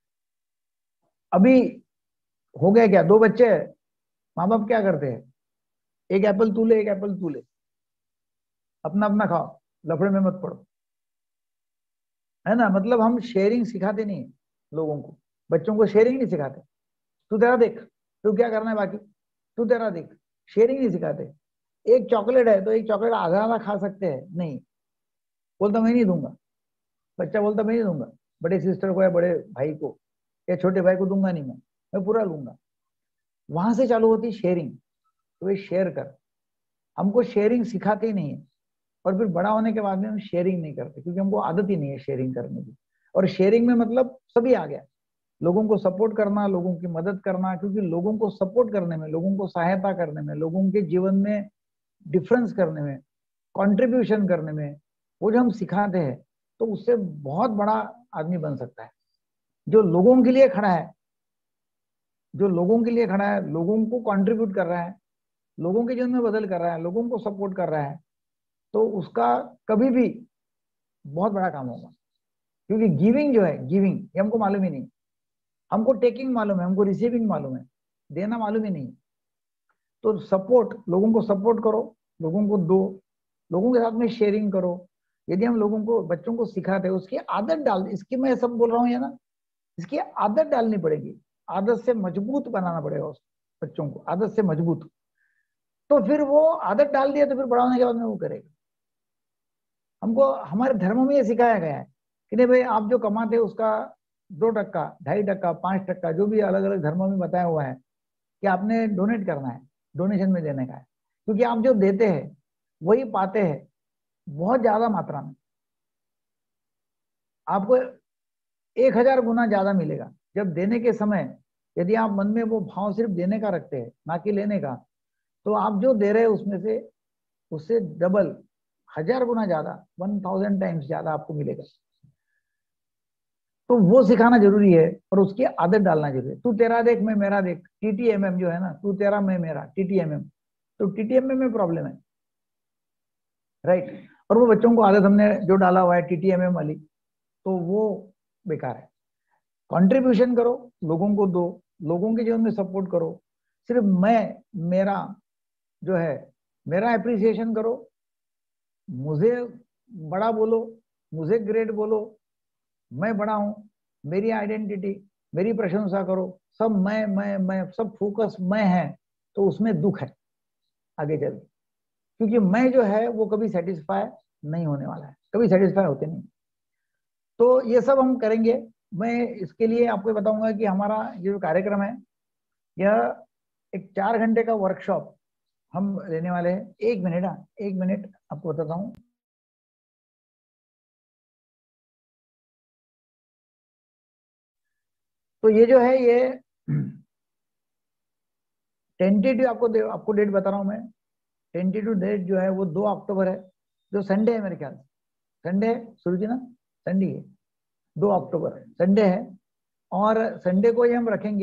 अभी हो गया क्या, दो बच्चे, माँ बाप क्या करते हैं, एक एप्पल तू ले एक एप्पल तू ले, अपना अपना खाओ, लफड़े में मत पड़ो, है ना। मतलब हम शेयरिंग सिखाते नहीं है लोगों को, बच्चों को शेयरिंग नहीं सिखाते। तू तेरा देख, तू क्या करना है बाकी, तू तेरा देख, शेयरिंग नहीं सिखाते। एक चॉकलेट है तो एक चॉकलेट आधा आधा खा सकते हैं, नहीं, बोलता मैं नहीं दूंगा, बच्चा बोलता मैं नहीं दूंगा, बड़े सिस्टर को या बड़े भाई को या छोटे भाई को दूंगा नहीं, मैं मैं पूरा लूंगा। वहां से चालू होती शेयरिंग। तो ये शेयर कर, हमको शेयरिंग सिखाते ही नहीं है, और फिर बड़ा होने के बाद में हम शेयरिंग नहीं करते क्योंकि हमको आदत ही नहीं है शेयरिंग करने की। और शेयरिंग में मतलब सभी आ गया, लोगों को सपोर्ट करना, लोगों की मदद करना, क्योंकि लोगों को सपोर्ट करने में, लोगों को सहायता करने में, लोगों के जीवन में डिफरेंस करने में, कंट्रीब्यूशन करने में, वो जो हम सिखाते हैं तो उससे बहुत बड़ा आदमी बन सकता है। जो लोगों के लिए खड़ा है, जो लोगों के लिए खड़ा है, लोगों को कंट्रीब्यूट कर रहा है, लोगों के जीवन में बदल कर रहा है, लोगों को सपोर्ट कर रहा है, तो उसका कभी भी बहुत बड़ा काम होगा। क्योंकि गिविंग जो है, गिविंग ये हमको मालूम ही नहीं, हमको टेकिंग मालूम है, हमको रिसीविंग मालूम है, देना मालूम ही नहीं। तो सपोर्ट, लोगों को सपोर्ट करो, लोगों को दो, लोगों के साथ में शेयरिंग करो। यदि हम लोगों को, बच्चों को सिखाते हैं, उसकी आदत डाल, इसकी मैं सब बोल रहा हूँ, या ना, इसकी आदत डालनी पड़ेगी, आदत से मजबूत बनाना पड़ेगा उस बच्चों को, आदत से मजबूत। तो फिर वो आदत डाल दिया तो फिर बड़ा होने के बाद में वो करेगा। हमको हमारे धर्म में ये सिखाया गया है कि नहीं भाई, आप जो कमाते हैं उसका दो टक्का, ढाई टक्का, पांच टक्का, जो भी अलग अलग धर्मों में बताया हुआ है कि आपने डोनेट करना है, डोनेशन में देने का है। क्योंकि आप जो देते हैं वही पाते हैं बहुत ज्यादा मात्रा में, आपको एक हजार गुना ज्यादा मिलेगा जब देने के समय यदि आप मन में वो भाव सिर्फ देने का रखते हैं, ना कि लेने का, तो आप जो दे रहे हैं उसमें से, उससे डबल, हजार गुना ज्यादा, वन थाउजेंड टाइम्स ज्यादा आपको मिलेगा। तो वो सिखाना जरूरी है और उसकी आदत डालना जरूरी है। तू तेरा देख मैं मेरा देख, टीटीएमएम जो है ना, तू तेरा मैं मेरा, टीटीएमएम, तो टीटीएमएम में प्रॉब्लम है, राइट। और वो बच्चों को आदत हमने जो डाला हुआ है टीटीएमएम वाली, तो वो बेकार है। कंट्रीब्यूशन करो, लोगों को दो, लोगों के जीवन में सपोर्ट करो। सिर्फ मैं मेरा जो है, मेरा अप्रिसिएशन करो, मुझे बड़ा बोलो, मुझे ग्रेट बोलो, मैं बड़ा हूं, मेरी आइडेंटिटी, मेरी प्रशंसा करो, सब मैं मैं मैं सब फोकस मैं है, तो उसमें दुख है आगे चल। क्योंकि मैं जो है वो कभी सेटिस्फाई नहीं होने वाला है, कभी सेटिस्फाई होते नहीं। तो ये सब हम करेंगे। मैं इसके लिए आपको बताऊंगा कि हमारा ये जो कार्यक्रम है, यह एक चार घंटे का वर्कशॉप हम लेने वाले हैं। एक मिनट, हाँ एक मिनट आपको बताता हूँ। तो ये जो है, ये टेंटेटिव आपको दे, आपको डेट बता रहा हूँ मैं। टेंटेटिव डेट जो है वो दो अक्टूबर है, जो संडे है मेरे ख्याल से। संडे है सुरुचि ना, संडे है, दो अक्टूबर है, संडे है। और संडे को ही हम रखेंगे,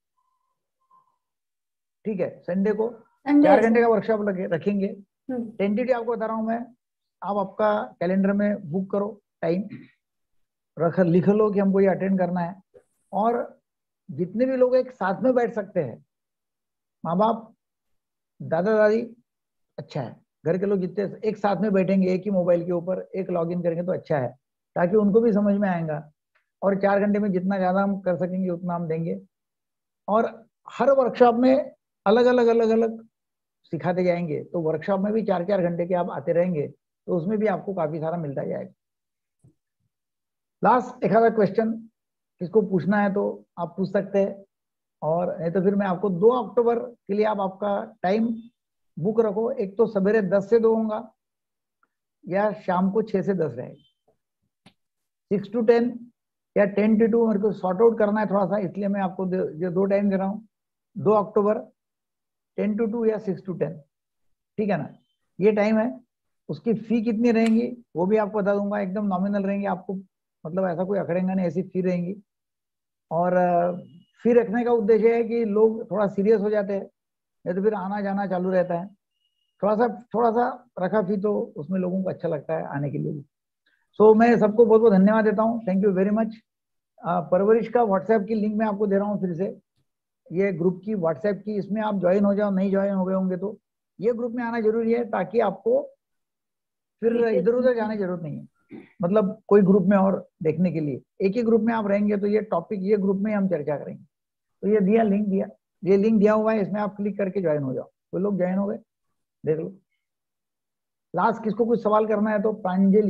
ठीक है, संडे को चार घंटे का वर्कशॉप रखेंगे। टेंटेटिव आपको बता रहा हूँ मैं, आप आपका कैलेंडर में बुक करो, टाइम रख, लिख लो कि हमको ये अटेंड करना है। और जितने भी लोग एक साथ में बैठ सकते हैं, माँ बाप, दादा दादी, अच्छा है, घर के लोग जितने एक साथ में बैठेंगे एक ही मोबाइल के ऊपर, एक लॉगिन करेंगे तो अच्छा है, ताकि उनको भी समझ में आएगा। और चार घंटे में जितना ज्यादा हम कर सकेंगे उतना हम देंगे। और हर वर्कशॉप में अलग अलग अलग अलग सिखाते जाएंगे, तो वर्कशॉप में भी चार चार घंटे के आप आते रहेंगे, तो उसमें भी आपको काफी सारा मिलता जाएगा। लास्ट एक आधा क्वेश्चन किसको पूछना है तो आप पूछ सकते हैं, और नहीं तो फिर मैं आपको दो अक्टूबर के लिए आप आपका टाइम बुक रखो। एक तो सवेरे दस से दो होगा, या शाम को छह से दस रहेगा, सिक्स टू टेन या टेन टू टू। मेरे को सॉर्ट आउट करना है थोड़ा सा, इसलिए मैं आपको जो दो टाइम दे रहा हूँ, दो अक्टूबर टेन टू टू या सिक्स टू टेन, ठीक है ना, ये टाइम है। उसकी फी कितनी रहेंगी वो भी आपको बता दूंगा, एकदम नॉमिनल रहेंगे, आपको मतलब ऐसा कोई अखड़ेगा नहीं, ऐसी फी रहेंगी। और फी रखने का उद्देश्य है कि लोग थोड़ा सीरियस हो जाते हैं, नहीं तो फिर आना जाना चालू रहता है। थोड़ा सा थोड़ा सा रखा फी तो उसमें लोगों को अच्छा लगता है आने के लिए भी। सो so, मैं सबको बहुत बहुत धन्यवाद देता हूँ, थैंक यू वेरी मच। परवरिश का व्हाट्सएप की लिंक मैं आपको दे रहा हूँ फिर से, ये ग्रुप की व्हाट्सएप की, इसमें आप ज्वाइन हो जाओ, नहीं ज्वाइन हो गए होंगे तो ये ग्रुप में आना जरूरी है, ताकि आपको फिर इधर उधर जाने की जरूरत नहीं है, मतलब कोई ग्रुप में और देखने के लिए। एक ही ग्रुप में आप रहेंगे तो ये टॉपिक ये ग्रुप में हम चर्चा करेंगे। तो ये दिया लिंक दिया, ये लिंक दिया हुआ है, इसमें आप क्लिक करके ज्वाइन हो जाओ। कोई लोग ज्वाइन हो गए देख लो। लास्ट किसको कुछ सवाल करना है तो प्रांजलि,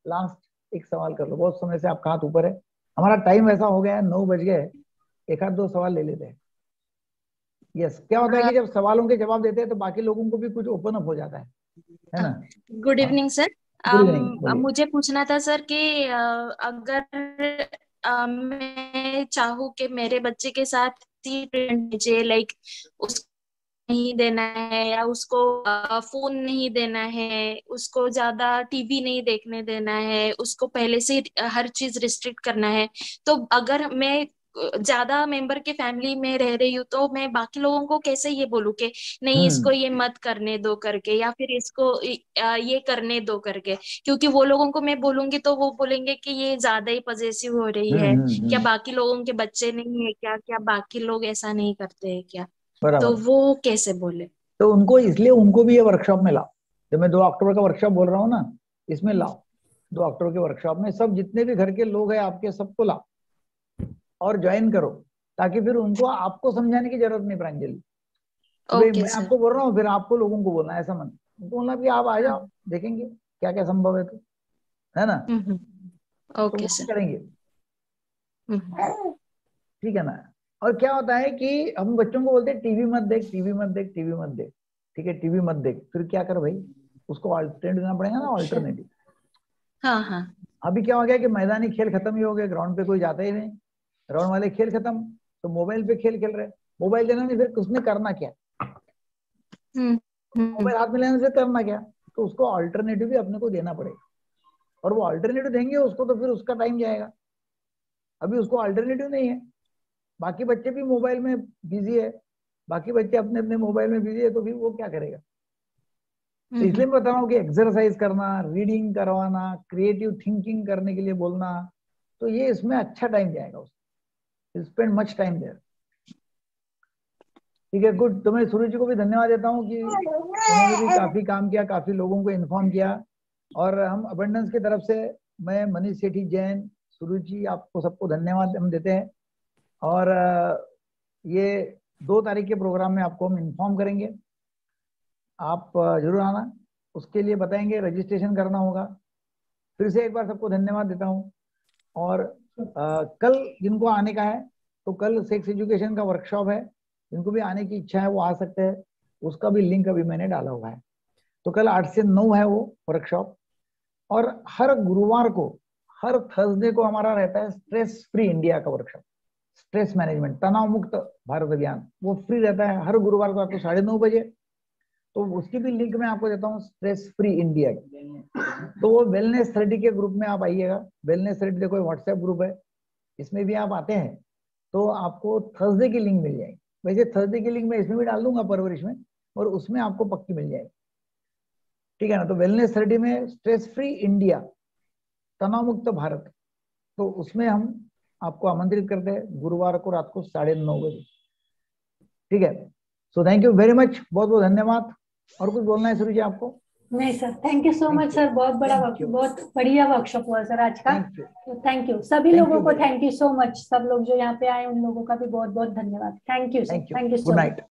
लास्ट एक सवाल कर लो, बहुत समय से आपका हाथ ऊपर है, हमारा टाइम ऐसा हो गया है, नौ बज गए, एक आध दो सवाल ले लेते हैं। यस, क्या होता है कि जब सवालों के जवाब देते हैं तो बाकी लोगों को भी कुछ ओपन अप हो जाता है, है ना? Good evening sir. Good evening. मुझे पूछना था सर कि uh, अगर uh, मैं चाहूँ कि मेरे बच्चे के साथ ही भेजे, लाइक उसको नहीं देना है या उसको फोन नहीं देना है, उसको ज्यादा टीवी नहीं देखने देना है, उसको पहले से हर चीज रिस्ट्रिक्ट करना है, तो अगर मैं ज्यादा मेंबर के फैमिली में रह रही हूँ तो मैं बाकी लोगों को कैसे ये बोलूँ कि नहीं इसको ये मत करने दो करके, या फिर इसको ये करने दो करके, क्योंकि वो लोगों को मैं बोलूंगी तो वो बोलेंगे कि ये ज्यादा ही पॉजेसिव हो रही है, क्या बाकी लोगों के बच्चे नहीं है क्या, क्या बाकी लोग ऐसा नहीं करते हैं क्या, तो वो कैसे बोले? तो उनको इसलिए उनको भी ये वर्कशॉप में लाओ, जब मैं दो अक्टूबर का वर्कशॉप बोल रहा हूँ ना, इसमें लाओ, दो अक्टूबर के वर्कशॉप में सब जितने भी घर के लोग हैं आपके सबको लाओ और ज्वाइन करो, ताकि फिर उनको आपको समझाने की जरूरत नहीं प्रांजलि। okay, मैं sir. आपको बोल रहा हूँ, फिर आपको लोगों को बोलना, ऐसा मत बोलना कि आप आ जाओ देखेंगे क्या क्या संभव है, तो है ना? ओके तो सर, करेंगे, ठीक है ना? और क्या होता है कि हम बच्चों को बोलते हैं टीवी मत देख, टीवी मत देख, टीवी मत देख, ठीक है, टीवी मत देख, फिर क्या कर भाई, उसको अल्टरनेटिव देना पड़ेगा ना, अल्टरनेटिव। हाँ हाँ। अभी क्या हो गया कि मैदानी खेल खत्म ही हो गए, ग्राउंड पे कोई जाता ही नहीं, ग्राउंड वाले खेल खत्म, तो मोबाइल पे खेल खेल रहे, मोबाइल देना नहीं, फिर उसने करना क्या, मोबाइल हाथ में लेने से करना क्या, तो उसको अल्टरनेटिव भी अपने को देना पड़ेगा, और वो अल्टरनेटिव देंगे उसको तो फिर उसका टाइम जाएगा, अभी उसको अल्टरनेटिव नहीं है, बाकी बच्चे भी मोबाइल में बिजी है, बाकी बच्चे अपने अपने मोबाइल में बिजी है, तो फिर वो क्या करेगा? तो इसलिए मैं बता रहा हूँ कि एक्सरसाइज करना, रीडिंग करवाना, क्रिएटिव थिंकिंग करने के लिए बोलना, तो ये इसमें अच्छा टाइम जाएगा, उसको स्पेंड मच टाइम देयर। ठीक है, गुड। तो मैं सूरज जी को भी धन्यवाद देता हूँ कि उन्होंने भी काफी काम किया, काफी लोगों को इन्फॉर्म किया, और हम अबंडेंस की तरफ से मैं मनीष सेठी जैन, सूरज जी, आपको सबको धन्यवाद हम देते हैं। और ये दो तारीख के प्रोग्राम में आपको हम इन्फॉर्म करेंगे, आप जरूर आना, उसके लिए बताएंगे, रजिस्ट्रेशन करना होगा। फिर से एक बार सबको धन्यवाद देता हूँ। और आ, कल जिनको आने का है, तो कल सेक्स एजुकेशन का वर्कशॉप है, जिनको भी आने की इच्छा है वो आ सकते हैं, उसका भी लिंक अभी मैंने डाला हुआ है। तो कल आठ से नौ है वो वर्कशॉप, और हर गुरुवार को, हर थर्सडे को हमारा रहता है स्ट्रेस फ्री इंडिया का वर्कशॉप, स्ट्रेस मैनेजमेंट, तनाव मुक्त भारत अभियान, वो फ्री रहता है हर गुरुवार को आपको साढ़े नौ बजे। तो उसकी भी लिंक मैं आपको देता हूँ, स्ट्रेस फ्री इंडिया की। तो वो वेलनेस थर्टी के ग्रुप में आप आइएगा, वेलनेस थर्टी देखो व्हाट्सएप ग्रुप है, इसमें भी आप आते हैं तो आपको थर्सडे की लिंक मिल जाएगी। वैसे थर्सडे की लिंक मैं इसमें भी डाल दूंगा परवरिश में, और उसमें आपको पक्की मिल जाएगी, ठीक है ना? तो वेलनेस थर्टी में स्ट्रेस फ्री इंडिया, तनाव मुक्त भारत, तो उसमें हम आपको आमंत्रित करते हैं गुरुवार को रात को साढ़े नौ बजे, ठीक है? So thank you very much, बहुत बहुत धन्यवाद। और कुछ बोलना है सूर्य जी आपको? नहीं sir, thank you so much sir, बहुत बड़ा बहुत बढ़िया वर्कशॉप हुआ सर आज का। थैंक यू सभी लोगों को, थैंक यू सो मच, सब लोग जो यहाँ पे आए उन लोगों का भी बहुत बहुत धन्यवाद। Thank you sir, thank you so much.